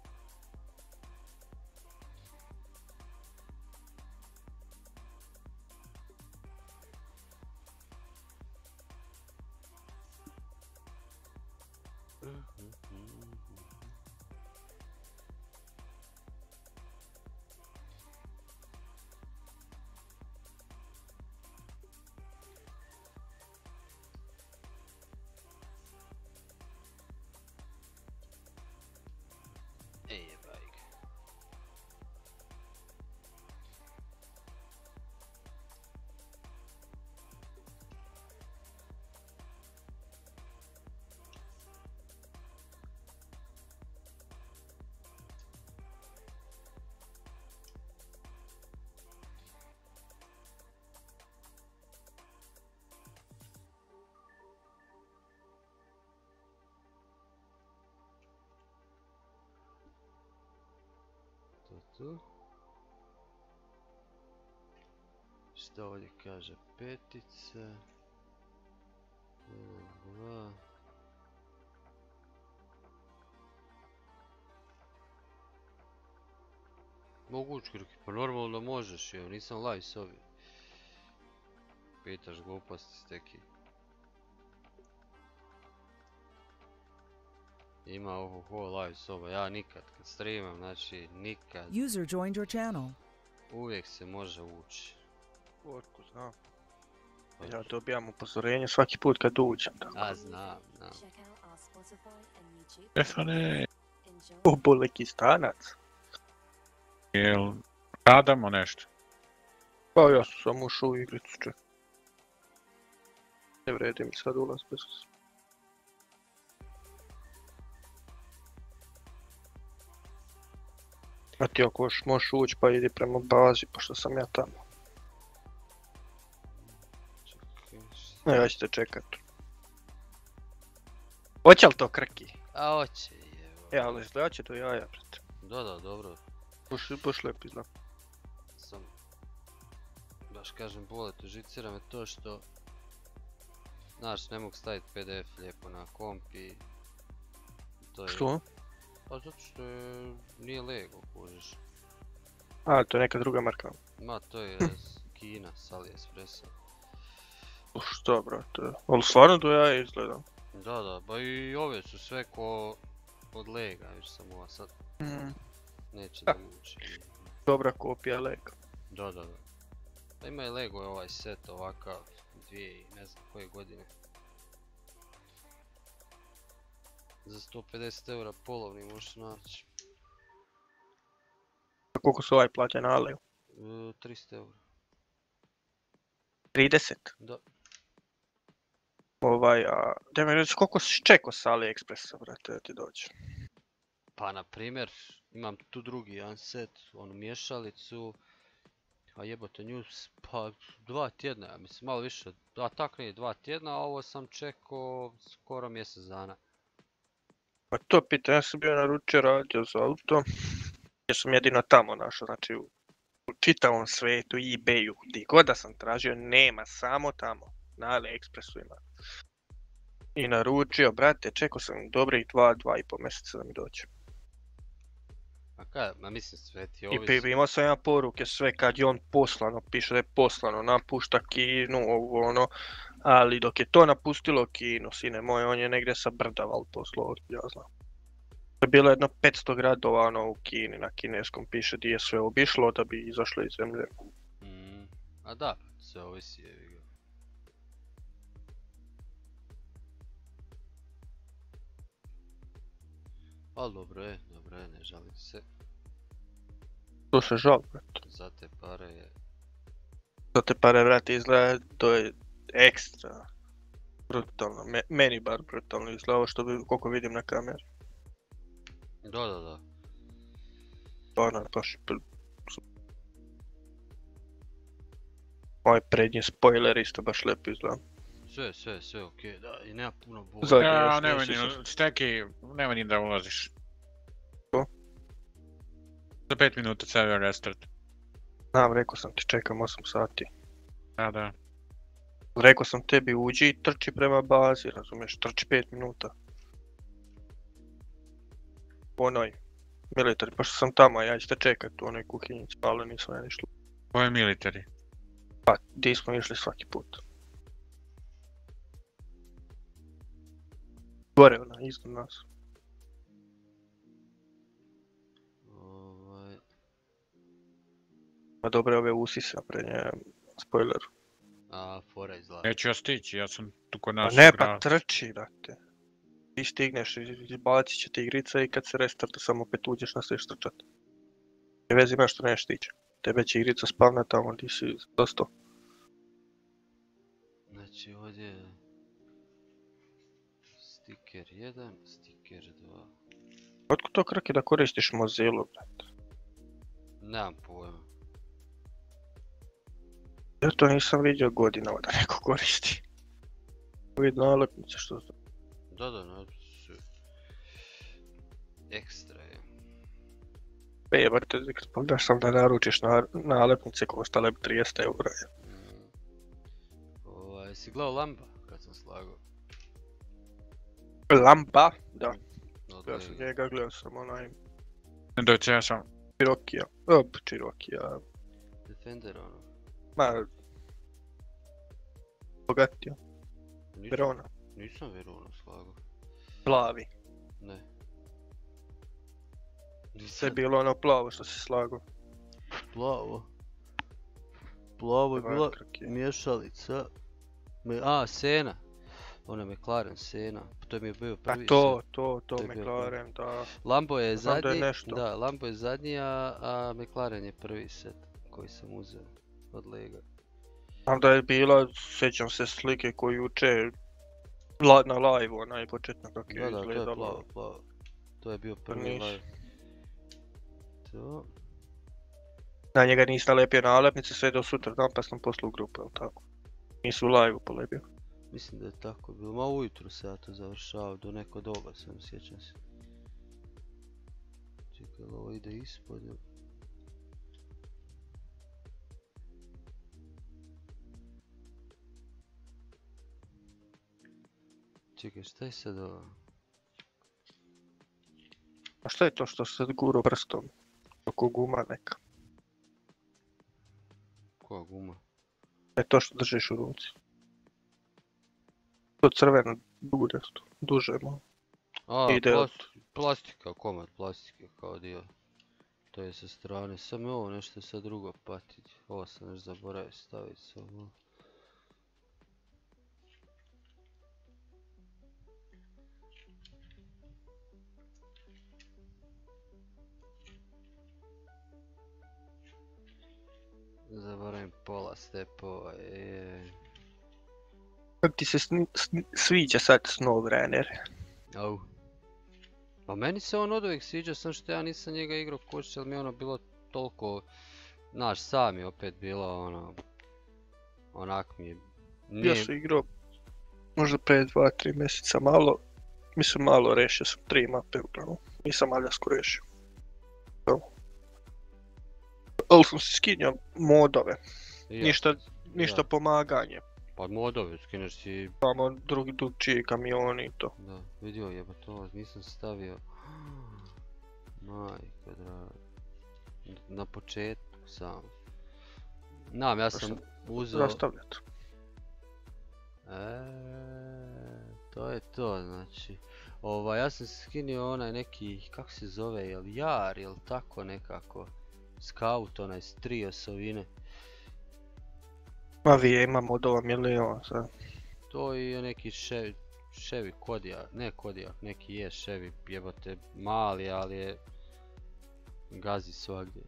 Jebaj ga. Tu. Šta ovdje kaže? Petica. Ova. Mogu učkriti, pa normalno da možeš, evo, nisam live s ovim. Pitaš gluposti steki. Ima ovo live soba, ja nikad kad streamam, znači nikad. User joined your channel. Uvijek se može ući. Otko znam. Ja dobijam upozorenje svaki put kad uđem. A znam. Check out our Spotify and YouTube Stefane, Enjoy. Bolekistanac. jel radamo nešto? Pa ja sam samo ušao u igricu, ček. Ne vredi mi sad ulaz bez... A ti ako još možeš ući pa idi prema bazi, pošto sam ja tamo. Čekaj, Ja ću te čekat. Hoće li to krki? a oće, jevo. Ja, ali izgledat će do jaja, brate. Da, dobro. Baš lepi znam. Sam, baš kažem, bole, žicira me to što, znaš, ne mogu staviti PDF lijepo na komp i to je... Što? Pa zato što nije Lego, kužiš. A, to je neka druga marka. Ma, to je Kina s AliExpressa. Što, brate? Ali stvarno do jaja izgleda. Da, ba i ove su sve ko od Lega, viš sam ova sad neće da uči. Dobra kopija Lega. Da. Pa ima i Lego ovaj set ovakav, dvije i ne znam koje godine. Za 150 eura polovni možeš naći. A koliko su ovaj plaća na Aliju? 300 eura. 30? Da. A da mi reći koliko si čekao sa AliExpressa, brate, da ti dođe? Pa na primjer, imam tu drugi jedan set, onu mješalicu. A jebote nju, pa 2 tjedna, ja mislim malo više, a tak nije 2 tjedna, a ovo sam čekao skoro mjesec dana. Pa to pitam, ja sam bio naručio radio za auto, jer sam jedino tamo našao, znači u čitavom svijetu, eBayu, gdje god da sam tražio, nema, samo tamo, na AliExpressu ima. I naručio, brate, čekao sam dobrih 2,5 mjeseca da mi dođe. A kaj, ma mislim sve ti I ovisi. imao sam ja poruke sve kad je on poslano, piše da je poslano, napušta Kinu, ovo ono, ali dok je to napustilo Kinu, sine moj, on je negdje sa brda val poslao, ja znam. To je bilo jedno 500 gradova ono u Kini, na kineskom piše gdje je sve obišlo da bi izašlo iz zemlje. A da, sve ovisi jevi ga. Ali dobro je, ne žalim se. To se žal, brate. Za te pare je... Za te pare, brate, izgleda, to je ekstra brutalno, meni bar brutalno izgleda ovo što koliko vidim na kameri. Da. Ono, baš... Ovaj prednji spoiler isto baš lepo izgleda. Sve okej, da, i nema puno boja. Zadnji Ja, još nema nisi ni, Steki, nema ni da ulaziš. Ko? Za 5 minuta server restart. Znam, rekao sam ti čekam 8 sati. Da. Rekao sam tebi uđi i trči prema bazi, razumiješ, trči 5 minuta. Onoj, militari, pošto sam tamo, ja ću te čekat u onoj kuhinjici, ali nisam ja ništa. Ovo je military. Pa, di smo išli svaki put. Gore ona, iznad nas. Ma dobre ove usise, prednje, spoiler. A, fora izgleda. Neću ja stići, ja sam tu kod Pa nas ne, u pa gradu. trči, brate. Ti stigneš, izbacit će ti igrica i kad se restarta samo opet uđeš, nastaviš trčat. Ne vezi ima što neš stići. Tebe će igrica spavna tamo gdje si dostao. Znači ovdje je sticker 1, sticker 2. Otkud to krake da koristiš Mozilla, brate? Nemam pojma. Ja to nisam vidio godinama da neko koristi. Vidim nalepnice što znam. Da, napisu. Ekstra je. Brate, pogledaš sam da naručiš nalepnice koštale bi 30 eura. Jesi gledao Lamba kad sam slagao? Lamba? Da. Od Ja sam Lege. njega gledao sam onaj Doći ja sam. Čirokija. Čirokija. Defender ono. Ma... Bogatija. Nisam- Verona. Nisam Verona slagao. Plavi. Ne. Sve je bilo ono plavo što si slagao. Plavo. Plavo je bila Krake. miješalica. Sena. Ona McLaren Sena. To mi je bio Pa prvi to set. je bio McLaren, da. Lambo je Znam da je zadnji, nešto. da, Lambo je zadnji, a McLaren je prvi set koji sam uzeo od Lega. Znam da je bila, sjećam se slike koju juče na live, onaj početno kako je Da, to je izgledalo. plavo. To je bio prvi nisi. live. To. Na njega nisi nalepio nalepnice sve do sutra dan pa sam poslao u grupu, jel tako? Nisu u live-u polepio. Mislim da je tako bilo, ma ujutru se ja to završao, do neko doba sam, sjećam se. Čekaj, ovo ide ispod. Čekaj, šta je sad ovo? A šta je to što se guro prstom? Oko guma neka. Koja guma? E to što držiš u ruci. To crveno duže malo. Ide od- Plastika, komad plastike kao dio. To je sa strane, samo je ovo nešto sad drugo patiti. Ovo sam još zaboravio staviti samo. Zaboravim pola stepova, Kako ti se sviđa sad SnowRunner? Au. Pa meni se on od uvijek sviđa, sam što ja nisam njega igrao kući, ali mi je ono bilo toliko... Znaš, sam je opet bilo ono... Onak mi je... Ja sam igrao možda pre 2-3 mjeseca malo. Mislim malo rešio sam 3 mape uglavnom. Nisam Aljasku rešio. Ali sam si skinio modove. Ja, Ništa pomaganje. Pa modove skineš si... Tamo drugčiji kamioni i to. Da, vidio jebate ovo, nisam stavio... Majko draga... Na početku samo. Znam, ja sam uzeo... Rastavljati. To je to, znači. Ja sam skinio onaj neki, kako se zove, jel jar, jel tako nekako. Scout, onaj s 3 osovine. Ma vi ima modova milion sad. To je neki Chevy Kodiaq, ne Kodiaq, neki je Chevy, jebote mali, ali je gazi svagdje.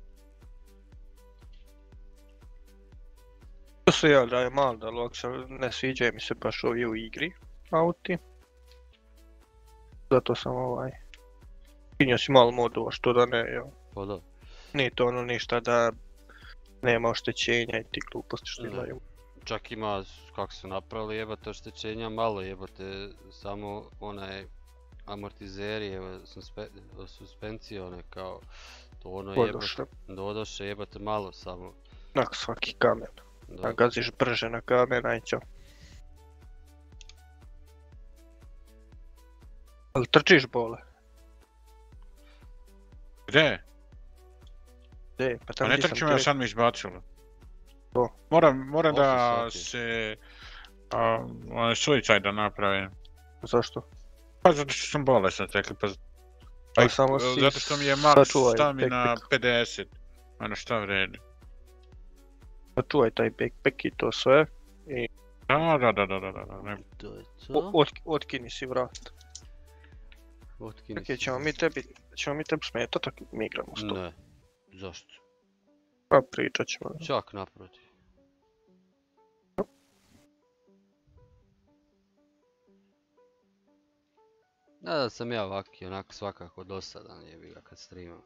To se ja da je malo da loksa, ne sviđaju mi se baš ovi u igri, auti. Zato sam skinio si malo modova, što da ne, jel. Pa da. Nije to ono ništa da nema oštećenja i ti gluposti što Da. imaju. čak ima, kako su napravili jebate oštećenja, malo jebate, samo onaj amortizeri, suspenzije one kao, to ono jebate, dodoše jebate malo samo. Nakon svaki kamen. Da. Gaziš brže na kamena i ćao. Ali trčiš bole? Gdje? Gdje? Pa Pa tamo ne gdje sam trčim ti ja, rekao. sad mi izbacilo. To. Moram Ovo da se se... suicide da napravim. Zašto? Pa zato što sam bolestan, tekli pa... Pa samo si zato što mi je max sačuvaj stamina backpack. 50. Ono šta vredi. Sačuvaj taj backpack i to sve. Da. Ne. To je to. Otkini si vrat. Otkini Okej, si. ćemo mi tebi smetat ako mi igramo s to. Ne. Zašto? Pa pričat ćemo. Čak naprotiv. Da sam ja ovaki, onako svakako dosadan jebi ga kad streamam.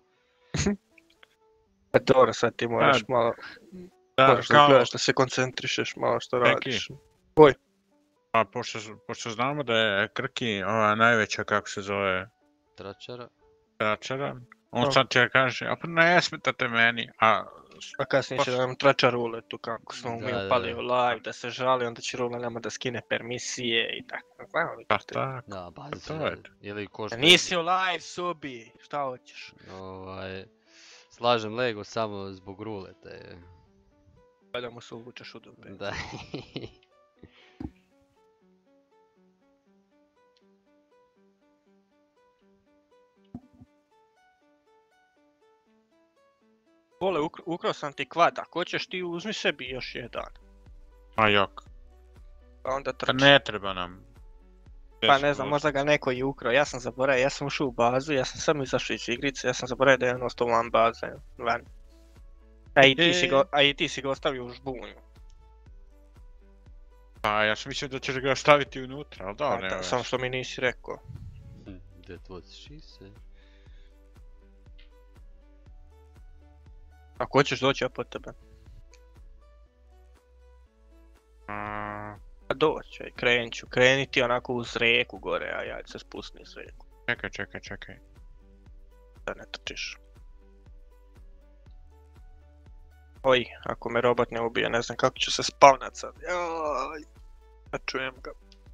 Pa dobro, sad ti moraš malo, Da, moraš da kao... gledaš da se koncentrišeš malo što Neki. radiš. Pa pošto znamo da je Krki ova najveća, kako se zove, Tračara. tračara, on Da. sad će kaže, a pa ne smetate meni, a A kasnije će da nam trača ruletu kako smo mi Da, upali da. u live, da se žali, onda će Rule nama da skine permisije i tako. Znamo li pa te? tako. Da, bazi to je se. Ili ko Da što... nisi u live, Subi, šta hoćeš? Slažem Lego samo zbog ruleta je. Valjda mu se uvučeš u dupe. Da. Vole, ukrao sam ti kvad, ako hoćeš ti uzmi sebi još jedan. A jok, Pa onda pa trči. ne treba nam. Pa ne znam, možda ga neko i ukrao, ja sam zaboravio, ja sam ušao u bazu, ja sam samo izašao iz igrice, ja sam zaboravio da je on ostao van baze, van. A i ti si ga ostavio u žbunju. Pa ja sam mislio da ćeš ga staviti unutra, ali da, ne. Samo što mi nisi rekao. That was she said. Ako hoćeš doći ja po tebe. Pa doći, krenit ti onako uz rijeku gore, a ja ću se spustim s rijeku. Čekaj. Da ne trčiš. Oj, ako me robot ne ubije, ne znam kako ću se spavnat sad. Joj, ja čujem ga.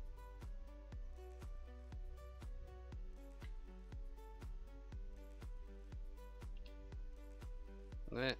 Ne.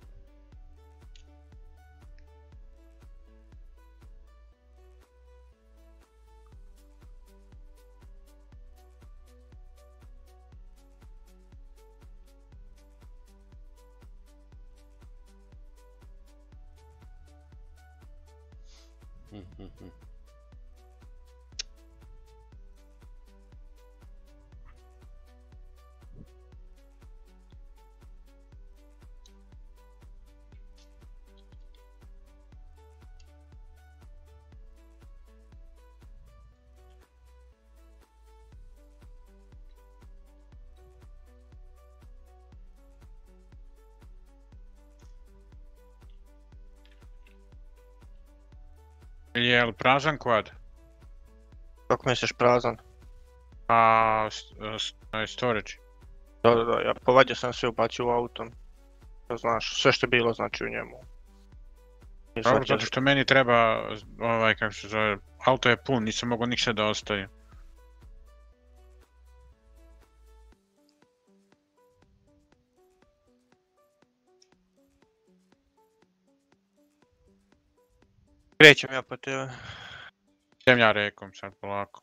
Je li prazan kvad? Kako misliš prazan? A storage. Da, ja povadio sam sve ubacio u auto. Da znaš, sve što je bilo znači u njemu. I sad Dobro, ćeš- zato što meni treba, kako se zove, auto je pun, nisam mogao ništa da ostavim. Krećem ja po tebe. Idem ja rekom sad polako.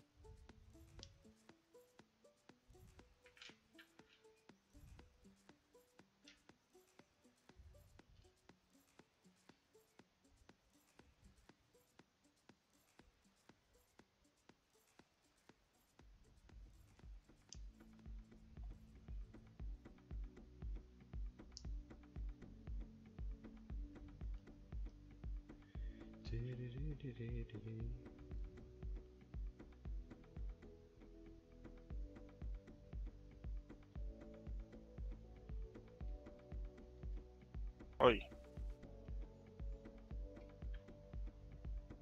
Oj.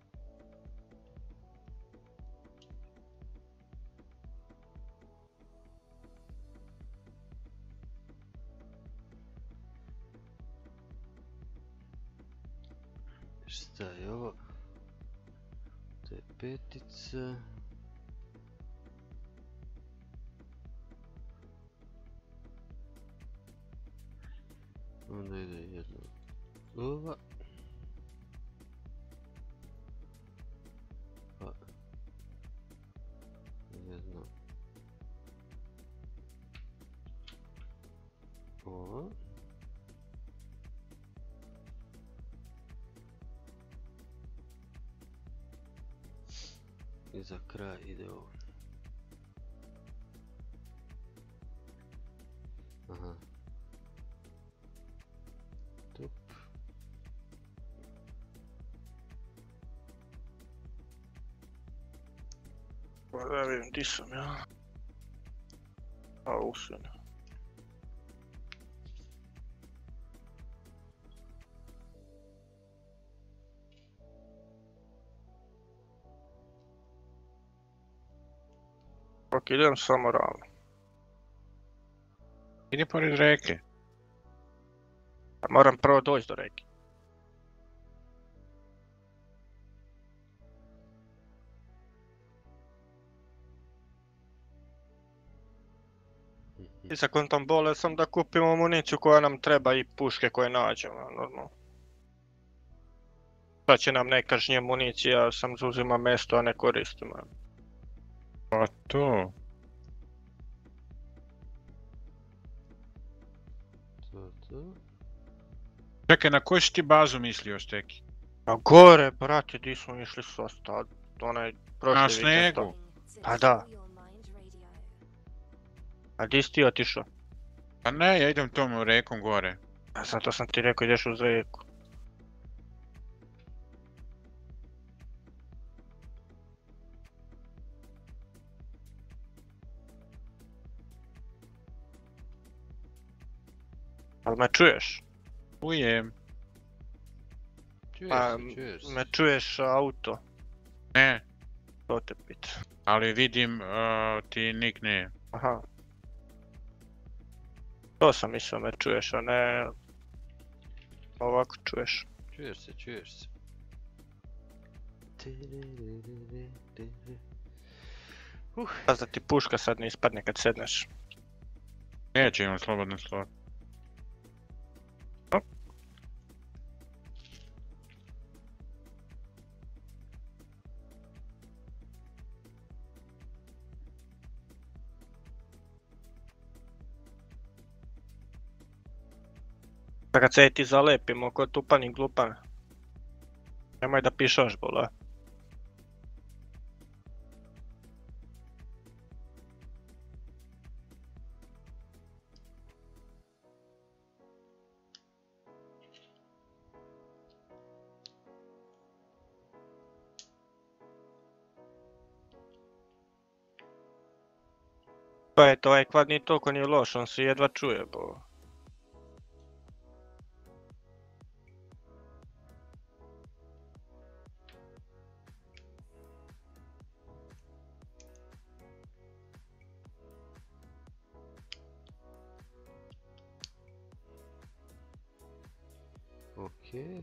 Šta je ovo? To je petica. Onda ide jedna ova. Pa jedna ova. I za kraj ide ovo. Aha. Tup. Pa da vidim di sam ja. A usvojeno. Ok, idem samo ravno. Ide pored reke. A moram prvo doći do reke. I sa kontom bole sam da kupimo municiju koja nam treba i puške koje nađemo, normalno. Sad će nam nekažnje municija, sam zauzima mjesto, a ne koristimo. Pa to. To. Čekaj, na koju si ti bazu mislio, Steki? A gore, brate, di smo išli s ostad, onaj prošli Na vikend. snegu? Pa da. A di si ti otišao? Pa ne, ja idem tomu rekom gore. A zato sam ti rekao ideš uz reku. Ali me čuješ? Ujem. Čuješ Pa, se, čuješ se. me čuješ auto, Ne, to te pita. ali vidim ti nik ne. Aha. To sam mislio me čuješ, a ne ovako čuješ. Čuješ se, čuješ se. Paz da ti puška sad ne ispadne kad sedneš. Neće, imam slobodno slovo. Pa kad se ti zalepimo kod tupan i glupan. Nemoj da pišaš bola. Pa eto, ovaj kvad nije toliko ni loš, on se jedva čuje bola. Okej.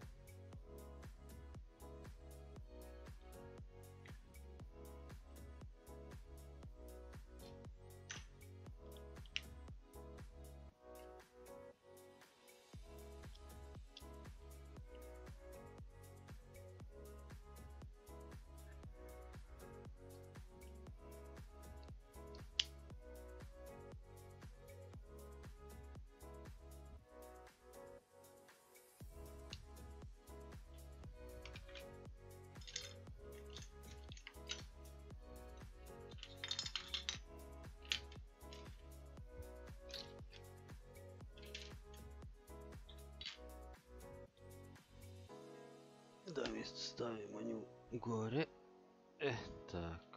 Da mi stavimo nju gore. Tako.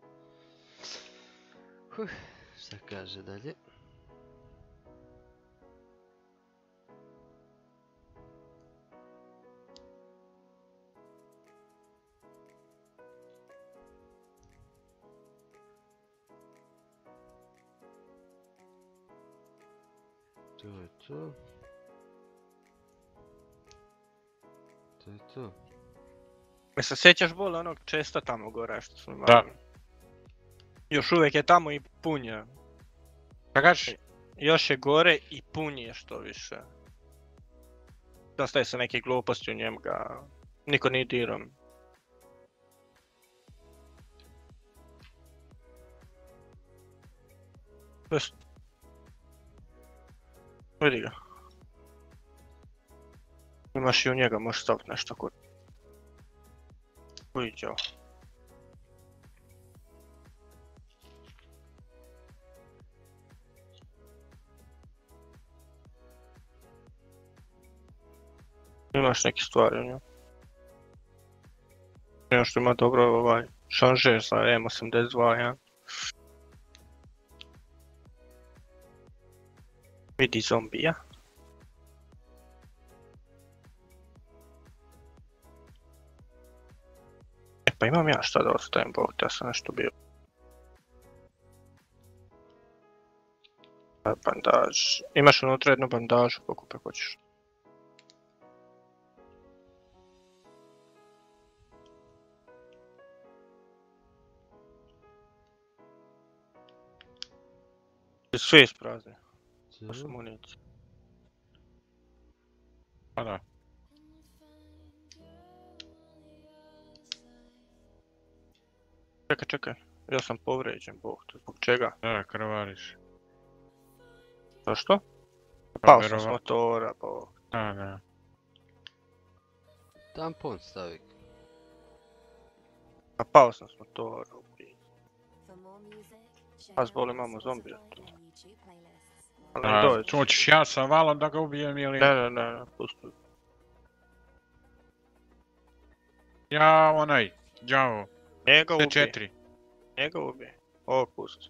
Šta kaže dalje? To je to. To je to. Me se sjećaš bole onog česta tamo gore što smo imali? Da. Još uvijek je tamo i pun je. Šta kažeš? Još je gore i pun je što više. Dostaje se neke gluposti u njem ga. Niko nije diram. Vidi ga. Imaš i u njega, možeš staviti nešto kod. Uđe ovo. Imaš neke stvari u njemu. Ono što ima dobro šanžer za M82, ja. Vidi zombija. Pa imam ja šta da ostavim, bog te, ja sam nešto bio. Bandaž. Imaš unutra jednu bandažu, pokupe hoćeš. Sve isprazni. Baš munici. Pa da. Čekaj. Ja sam povrijeđen, bog te, zbog čega? Da, krvariš. Zašto? Pao sam s motora, bog. Da. Tampon stavi. Pa pao sam s motora, ubij. For more music, check Pas out boli our imamo zombija Spotify tu. and YouTube playlists. Ali dođi. Hoćeš ja sa valom da ga ubijem ili... Ne, pusti. Ja onaj, đavo. Njega ubi. C4. Njega ubi. Ovo pusti.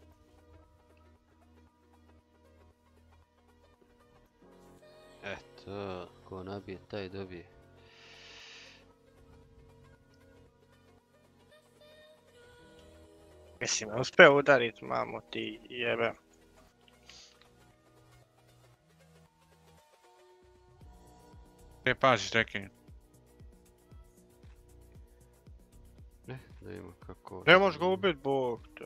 Eto, ko nabije, taj dobije. Mislim, uspio udarit mamu ti jebe. Gdje paziš, Tekin? Ne, da vidimo kako... Ne možeš ga ubit, bog te.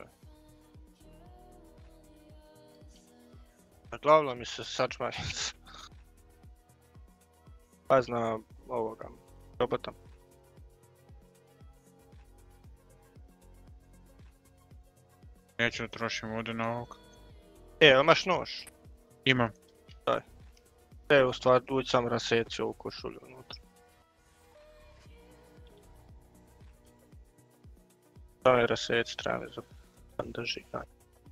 Glavno mi se sačmari. Paz na ovoga robota. Neću da trošim ovdje na ovog. Imaš nož? Imam. U stvari uđi sam raseci ovu košulju unutra. Samo je raseci, treba mi za bandažiranje.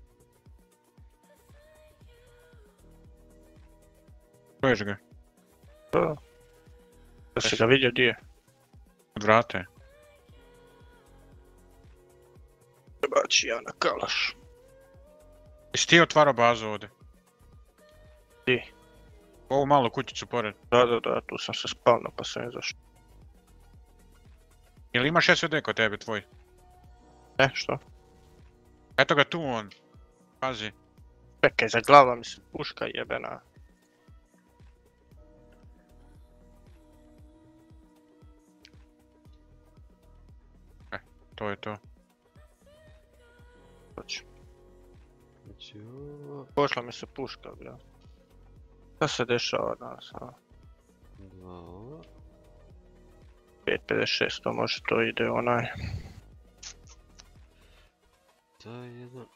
Čuješ ga? Da si ga vidio gdje? Od vrata je. Bači ja na kalaš. Jesi ti otvarao bazu ovdje? Di? Ovu malu kućicu pored. Da, tu sam se spavno pa sam izašao. Jel imaš SVD kod tebe tvoj? Ne, što? Eto ga tu on. Pazi. Čekaj, za glava mi se puška jebena. To je to. Hoću. Znači ovo... Pošla mi se puška, bja. Šta se dešava danas, a? 2 ova. 5.56, to može, to ide onaj. To je jedan.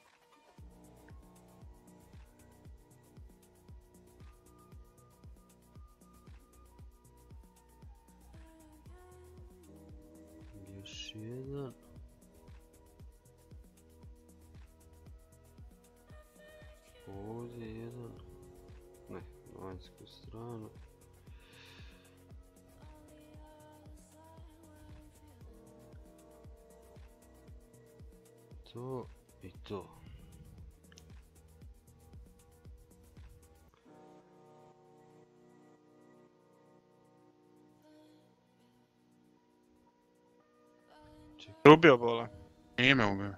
Još jedan. Ovdje jedan. Ne, na vanjsku stranu. To i to. Ubio bola. Nije me ubio.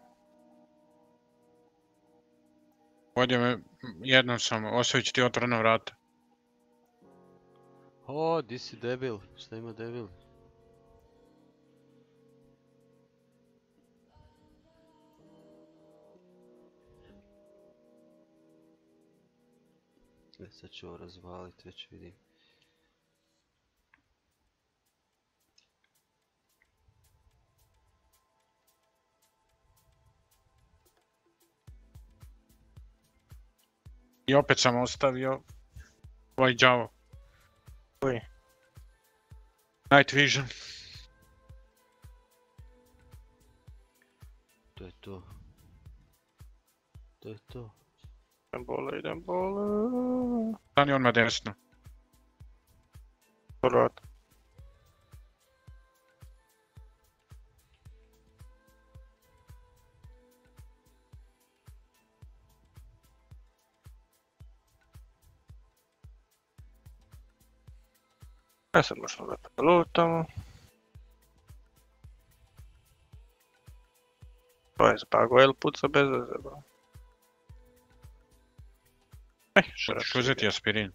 Vodio me jednom samo, ostavit ću ti otvorena vrata. O, di si debil? Šta ima debil? Sad ću ovo razvalit, već vidim. I opet sam ostavio ovaj đavo. Koji? Night Vision. To je to. To je to. Idem bole. Stani on na desno. Vrat. Sad možemo da pelutamo. To je zbago, jel puca bez zeba? Hoćeš uzeti aspirin?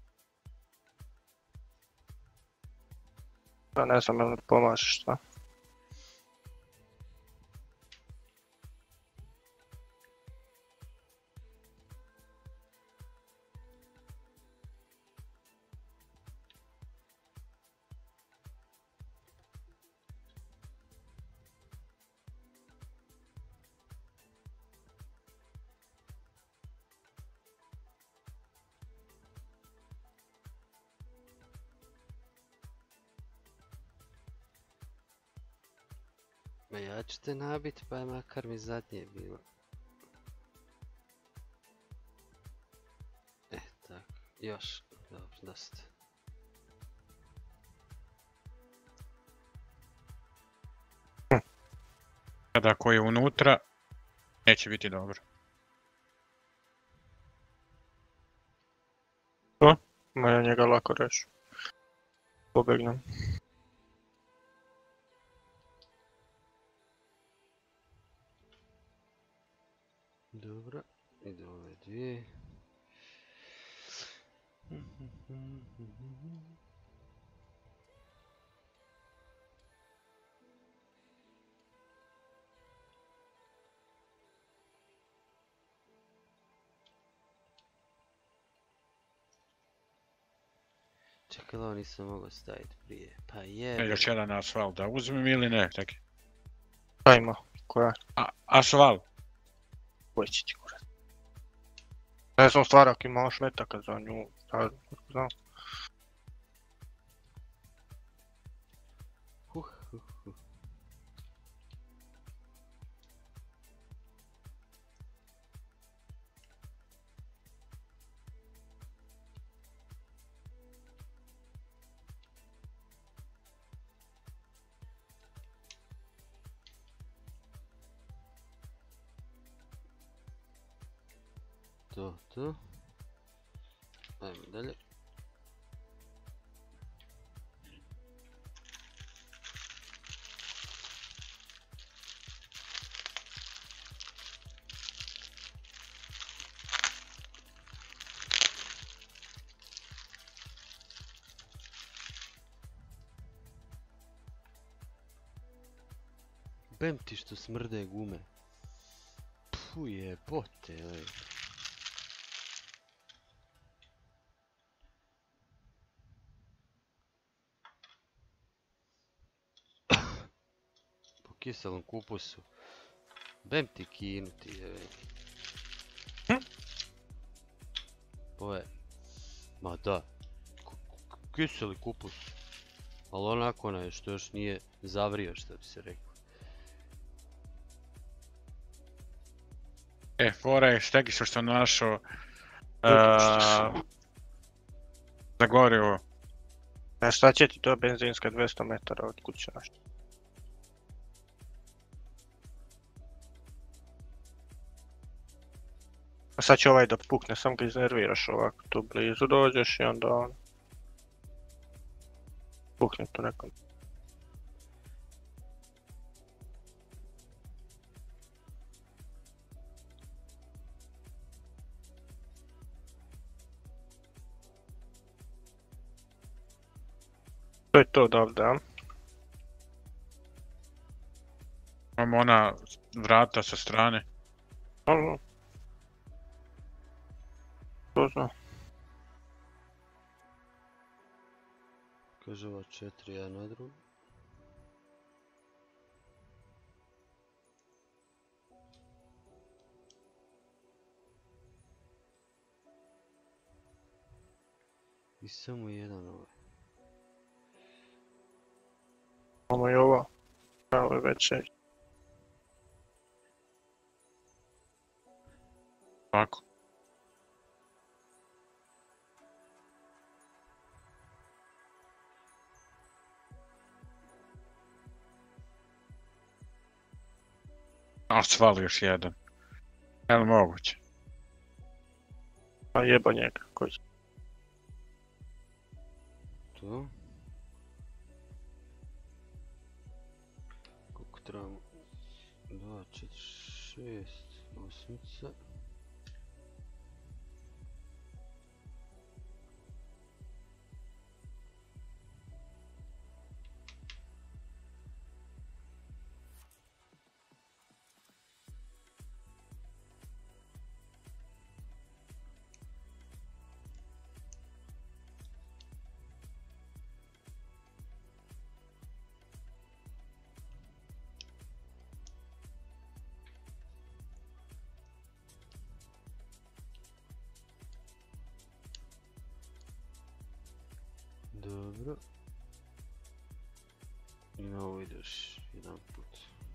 Da, ne znam, jel pomažeš šta? Ma ja ću te nabit, pa je makar mi zadnje bilo. Tako, još, dobro, dosta. Kada ako je unutra, neće biti dobro. Ma ja njega lako rešu. Pobegnem. Dobro, idu ove dvije. Čekaj, ovo nisam mogao staviti prije, pa je. Još jedan asfalt da uzmem ili ne, čekaj. Šta ima? Koja? Asfalt. Koji će ti kurat? Ne znam stvari ako imaš metaka za nju, znam. To. Ajmo dalje. Bem ti što smrde gume. Puh jebote, oj. Kiselom kupusu. Bem ti kinuti, jevej. Ovo je... Ma da. Kiseli kupus. Ali onako onaj što još nije zavrio, što bi se rekao. Fora je štegi što sam našao za gorivo. A šta će ti to benzinska 200 metara od kuće našta? A sad će ovaj da pukne, sam ga iznerviraš ovako, tu blizu dođeš i onda on... Pukne tu nekom. To je to odavde, a? Imamo ona vrata sa strane. Ono. To znam. Kaže ova 4, jedan na drugu. I samo jedan ovaj. Ovo je ovo. Ovo je veće. Tako. A svali još jedan. Je li moguće? A jeba njega. Koji? To. Koliko trebamo? 2, 4, 6, osmica. Dobro. I na ovo ideš jedan put.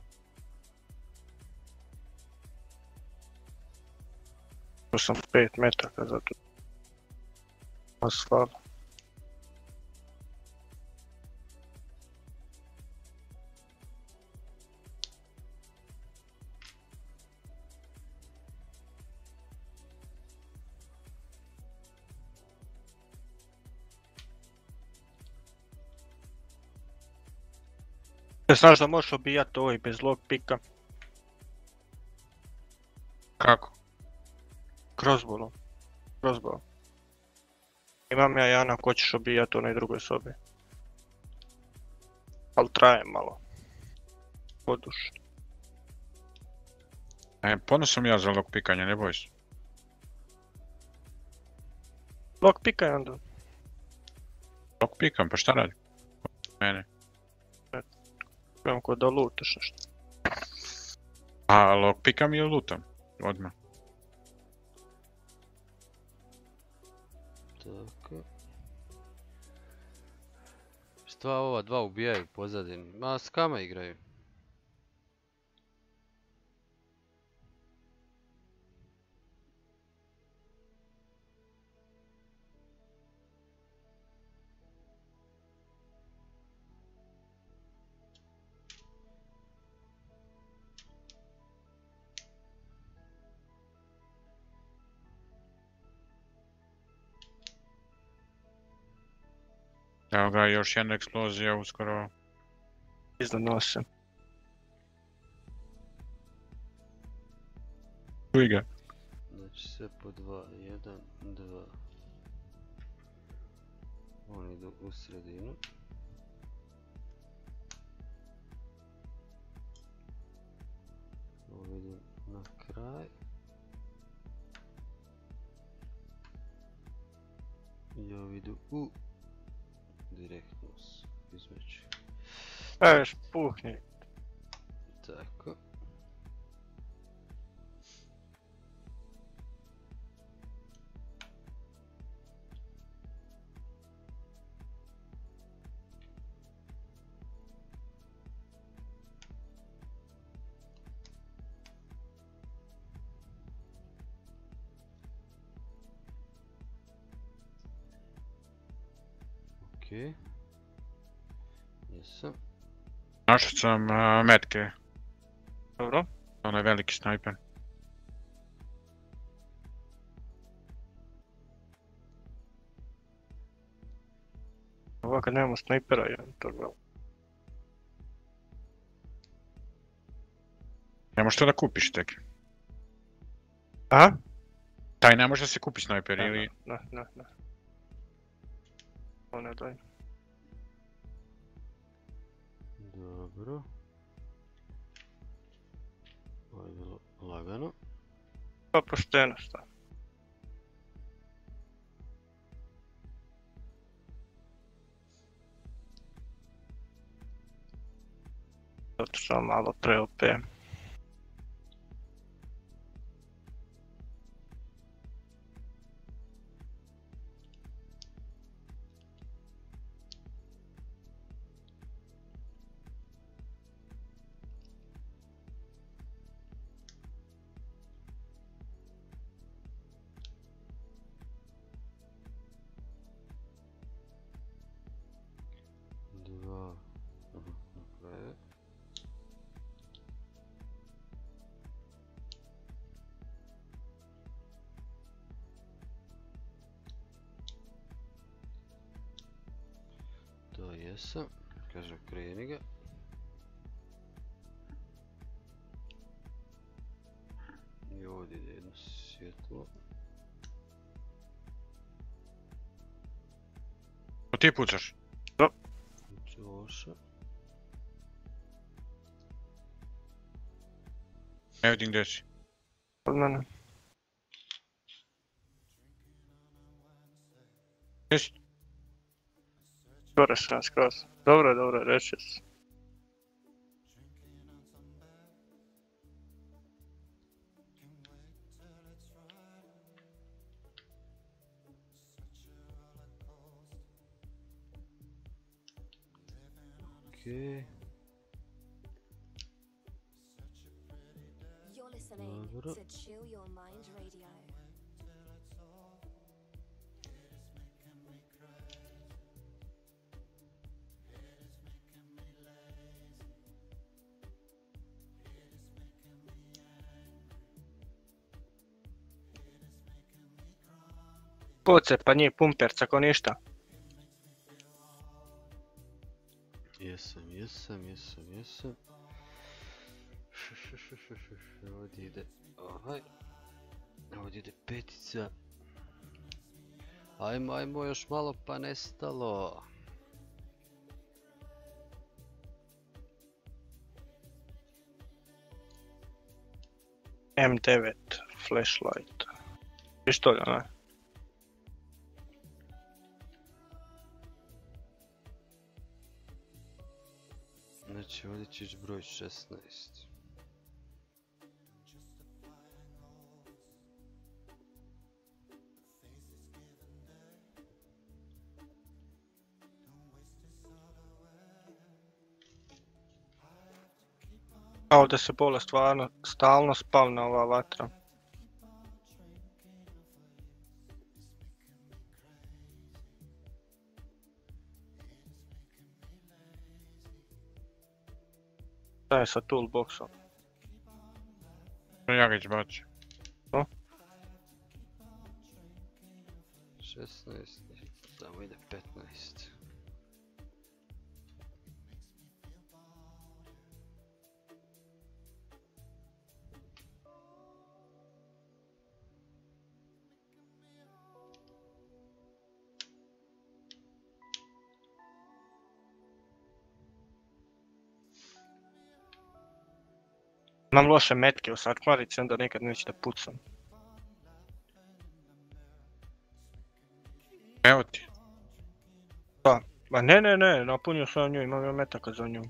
Tu sam 5 metaka za tu. Asfalt. Znaš da možeš obijati ovo i bez lockpicka? Kako? Crossbowom. Crossbow. Imam ja Jana ko ćeš obijati u onoj drugoj sobi. Ali traje malo. Poduš. Ponos sam ja za lockpikanje, ne boj se. Lockpickaj onda. Lockpikam, pa šta radi? Mene. Imam ko da lutaš nešto. A lockpikam ili lutam? Odmah. Tako. Šta ova dva ubijaju pozadini? Ma s kama igraju? Evo ga, još jedna eksplozija uskoro. Iznad nose. Čuj ga. Znači sve po 2, 1, 2. Oni idu u sredinu. Ovo idu na kraj. I ovo idu u direktno između. Evo puhni. Tako. Okej. Jesam. Našao sam metke. Dobro. Onaj veliki snajper. Ovako nemamo snajpera, jedan to bilo. Ne možeš to da kupiš tek. A? Taj ne može da se kupi snajper ili... Ne. Ovo ne daj. Dobro. Ovo je bilo lagano. Pa pošteno šta. što malo preope. Dva. Okej. To jesam. Kažem, kreni ga. I ovdje ide jedno svjetlo. Ti pucaš? Ćoša. Ne vidim gdje si. Od mene. Jesi? Gore sam skroz. Dobro, reći se. Okej. You're listening Dobro. to Chill Your Mind Radio. Poce, pa nije pumperca ko ništa. Jesam. Ovdje ide ovaj. Ovdje ide petica. Ajmo još malo pa nestalo. M9 flashlight. Pištolj, ne? Znači ovdje će ići broj 16. A ovdje se pola stvarno stalno spavna ova vatra. Šta je sa toolboxom? Ja ga izbacio. 16. Tamo ide 15. Imam loše metke u sakmarici, onda nikad neće da pucam. Evo ti. Ma ne, napunio sam nju, imam ja metaka za nju.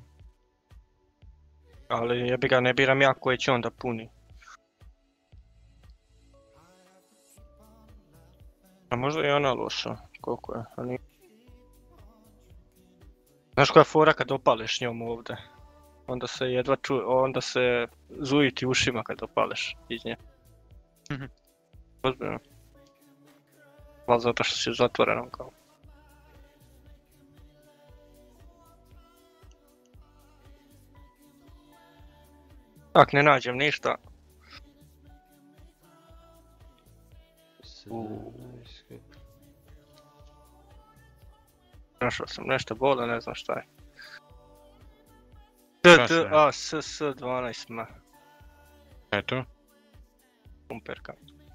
Ali jebi ga, ne biram ja koji će onda puni. A možda je ona loša, koliko je, a nije. Znaš koja je fora kad opališ njom ovdje? Onda se jedva čuje, onda se zuji ti ušima kad opališ iz nje. Ozbiljno. Ali zato što si zatvorenom kao. Tak, ne nađem ništa. 17. Našao sam nešto bolje, ne znam šta je. Šta se? SS12M. Eto. Pumperka.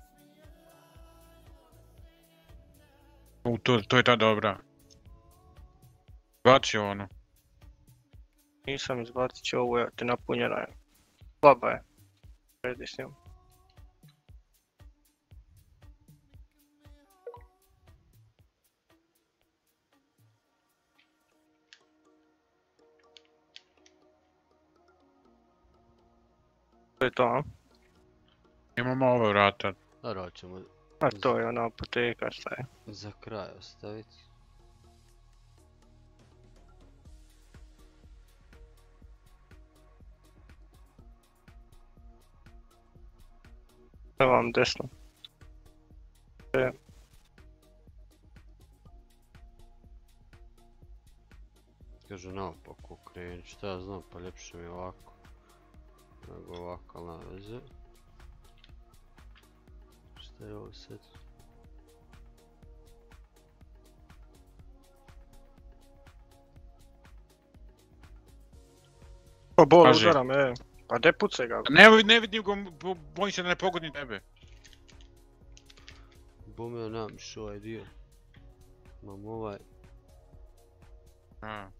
To je ta dobra. Bacio ono. Nisam izbacit ću ovu, evo te napunjena je. Slaba je. Redi s njom. To je to, a? Imamo ove vrata. Dobro, ćemo A to je ona apoteka, šta je? za kraj ostaviti. Evo vam desno. Kažu naopako okrenut, šta ja znam, pa ljepše mi je ovako. Nego ovako, ali na veze. Šta je ovo sad? O, bol Paži. udara me, pa de pucaj ga. Ne vidim ga, bojim se da ne pogodi tebe. Bome ja nemam što ovaj dio. Imam ovaj. A.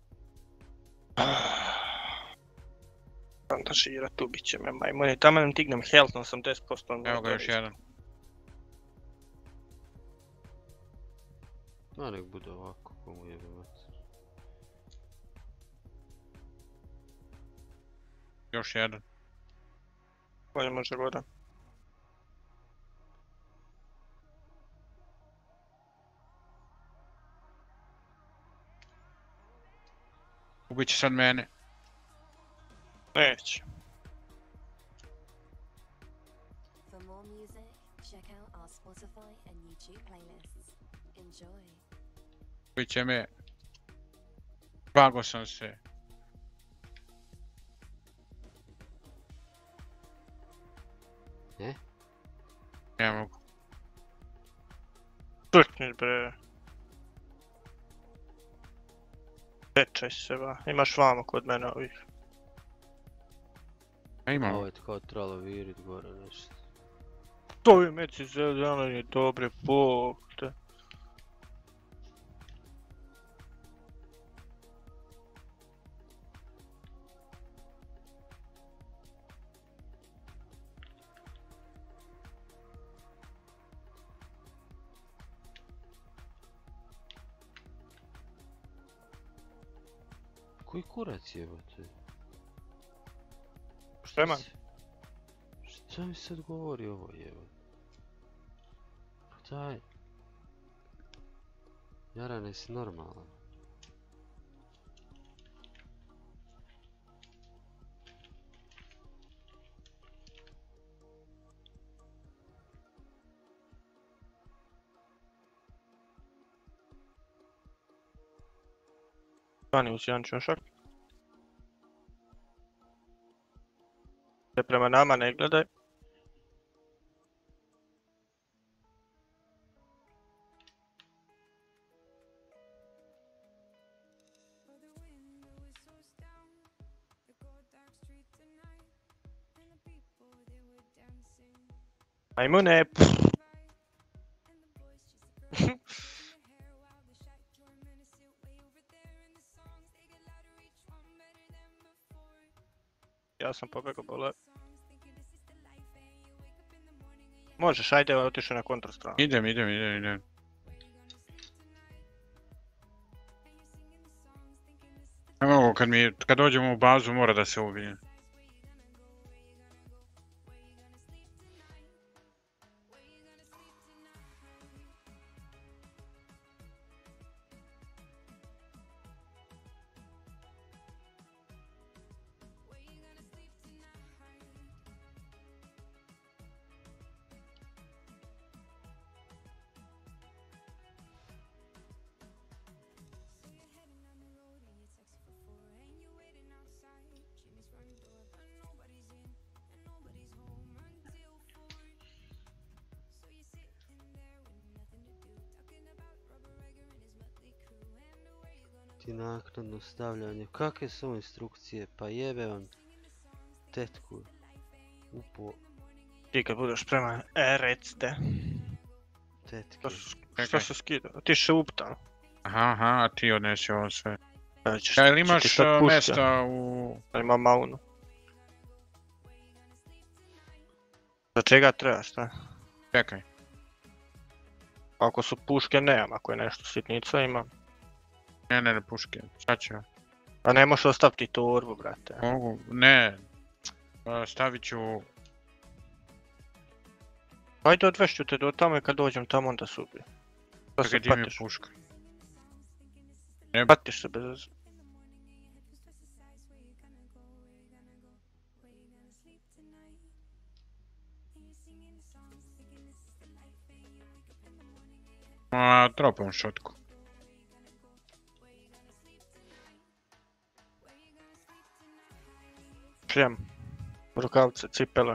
Fantažirat, ubit će me majmune. Tamo nam tignem health na 80%. Evo ga još jedan. A nek bude ovako, komu jebe mater. Još jedan. Bolje može voda. Ubit će sad mene. Neće. For more music, check out our Spotify and YouTube playlists. Enjoy. Ubit će me. Bago sam se. Ne mogu. Trkni bre. Pečaj se ba, imaš vamo kod mene ovih. A imam. Ovo je kao trebalo virit gore nešto. To je meci zeleni, dobre, bog te. Koji kurac jebote? Spreman? Šta mi sad govori ovo jebote? Pa daj. Jarane, si normalan. Stani uz jedan čošak. Te prema nama ne gledaj. Majmune! Ja sam pobegao bole. Možeš, ajde, otišao na kontrastranu. Idem. Ne mogu, kad dođemo u bazu mora da se ubije. Ti naknadno stavljanje, kakve su ovo instrukcije, pa jebe vam tetku. Upo Ti kad budeš spreman, recite. tetke. Šta se skida? Ti še uptan. Aha, a ti odnesi ovo sve. Ćeš, Ja, ili će imaš ti sad pušća. mjesta u... Ima maunu. Za čega treba, šta? Čekaj. Ako su puške nemam, ako je nešto sitnica imam. Ne, puške. Sad ću. A ne možeš ostaviti torbu, brate. Mogu, ne. Stavit ću... Ajde odvešću te do tamo i kad dođem tamo onda se ubije. Da se Čekaj, di mi je patiš. puška? Patiš se bez veze. Dropam šotku. Šljem. Rukavce, cipele.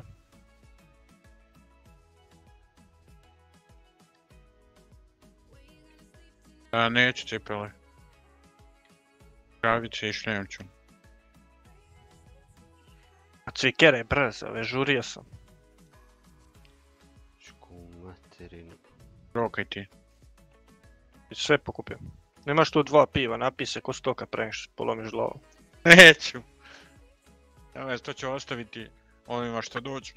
Neću cipele. Kravice i šljem ću. A cvikere brzo, žurio sam. Čku materinu. Rokaj ti. I sve pokupio. Nemaš tu 2 piva, napij se ko stoka preš, polomiš glavu. Neću. Evo, to ću ostaviti onima što dođu.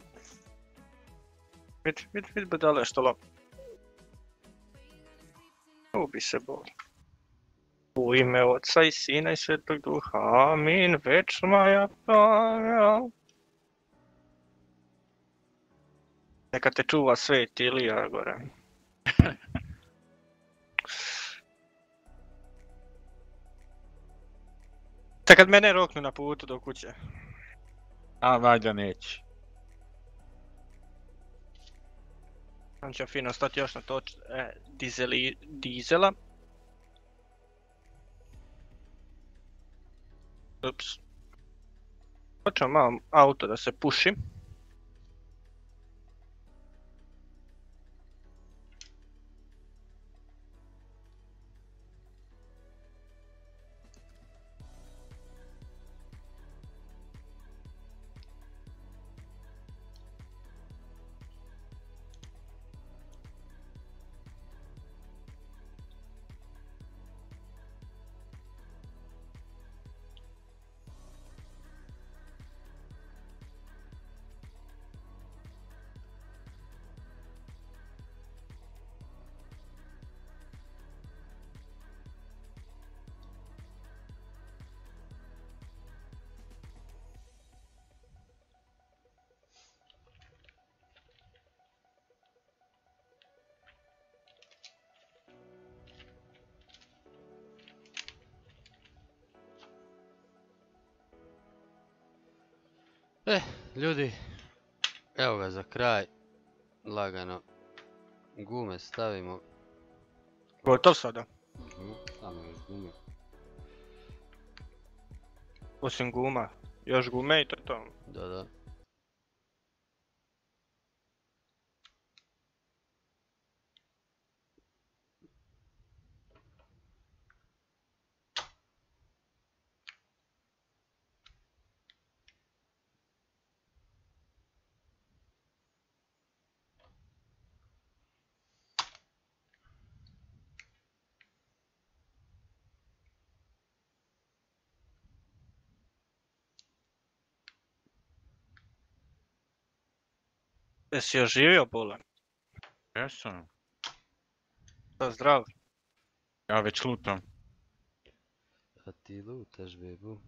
Vidi bedale što lom. Ubi se Bog. U ime Oca i Sina i Svetog Duha, amin, večna moja praja. Neka te čuva Sveti Ilija gore. Sad kad mene roknu na putu do kuće. A, valjda neće. On će fino stati još na to dizela. Ups. Hoćemo malo auto da se puši. Ljudi, evo ga za kraj, lagano, gume stavimo. Gotov sada. Samo još gume. Osim guma. Još gume i to je to. Da. Jesi oživio bolan? Jesam. Da, zdrav. Ja već lutam. A ti lutaš, bebu.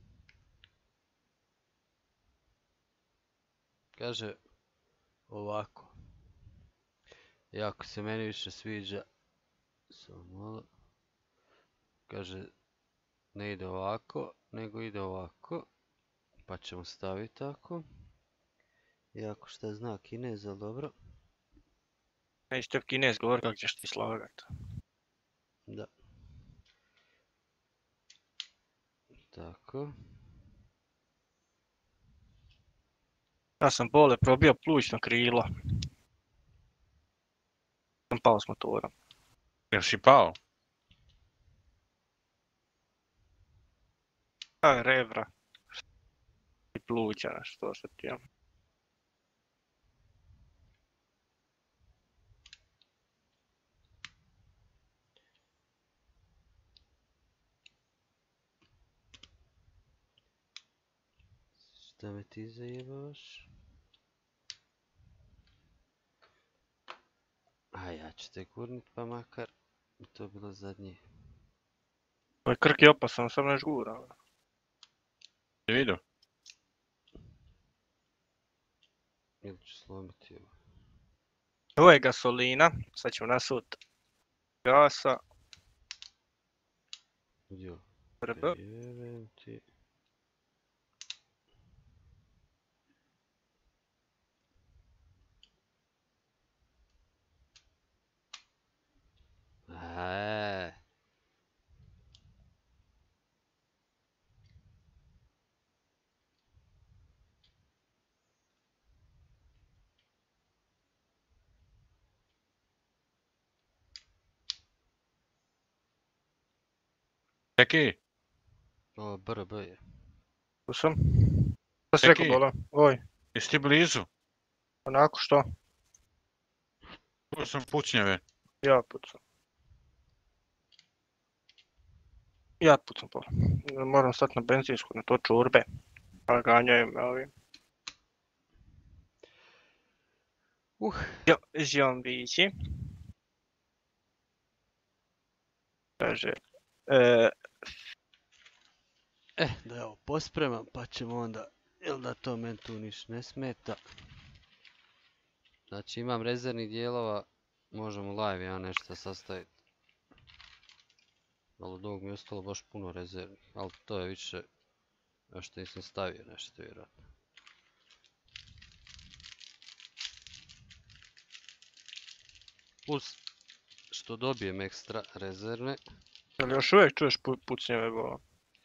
Kaže ovako. Jako se meni više sviđa. Samo malo. Kaže ne ide ovako, nego ide ovako. Pa ćemo staviti tako. Iako šta zna Kinez, ali dobro. Nećete Kinez govor kako ćeš ti slagat. Da. Tako. Ja sam bole probio plućno krilo. Sam pao s motorom. Jel si pao? A rebra. I pluća, što se ti imam. Šta me ti zajebavaš? A ja ću te gurnit pa makar to bilo zadnje. Ovaj krk je opasan, sam ne žgura. Si vidio? Ili ću slomiti evo. Ovo je gasolina, sad ćemo nasut gasa. Gdje je ovo? RB. Jebem ti. Čekaj, Ovo BRB je. Tu sam. Šta si rekao, Čekaj. Bola? Oj, jesi ti blizu? onako što? Tu sam pucnjave. Ja pucam. Ja pucam Bola. Moram stati na benzinsku, na to čurbe. Pa ganjaju me ovi. Zombići. Kaže, Da je ovo pospremam pa ćemo onda, jel da to meni tu niš ne smeta. Znači imam rezervnih dijelova, možemo live ja nešto sastaviti. Ali od ovog mi je ostalo baš puno rezervnih, ali to je više, još nisam stavio nešto vjerojatno. Plus što dobijem ekstra rezervne. jel još uvijek čuješ pucnjeve, Bola?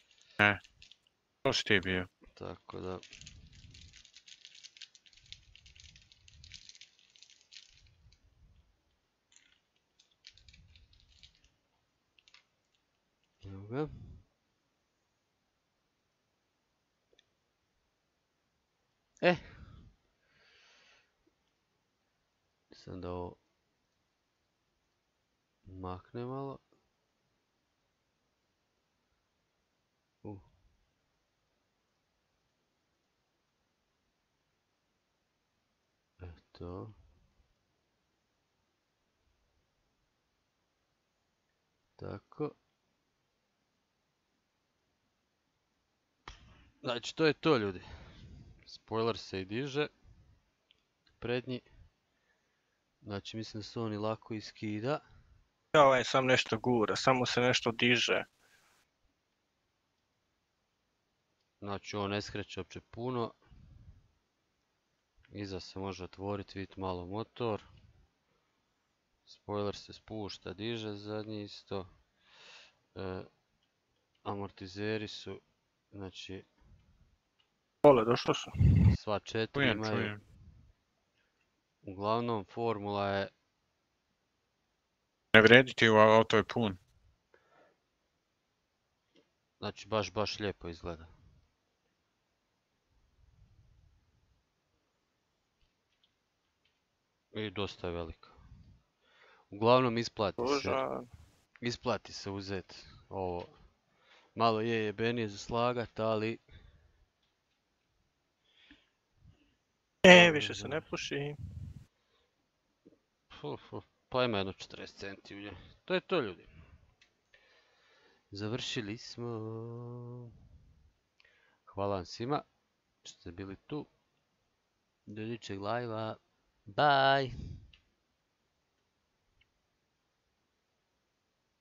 To si ti bio. Tako da... Evo ga. Sad da ovo makne malo. Eto. Tako. Znači to je to ljudi. Spoiler se i diže. Prednji. Znači mislim da se on i lako iskida. Ja, ovaj sam nešto gura, samo se nešto diže. Znači on ne skreće uopće puno. Iza se može otvoriti, vidjeti malo motor. Spoiler se spušta, diže zadnji isto. Amortizeri su, znači... Bole, došlo su. Sva 4 Čujem, imaju. čujem. Uglavnom formula je... Ne vredi ti, auto je pun. Znači baš lijepo izgleda. I dosta je velika. Uglavnom isplati se uzeti ovo. Malo je jebenije za slagat, ali... Više se ne puši. Pa ima jedno 40 centi u njoj. To je to ljudi. Završili smo. Hvala vam svima što ste bili tu. Do idućeg live-a. Bye!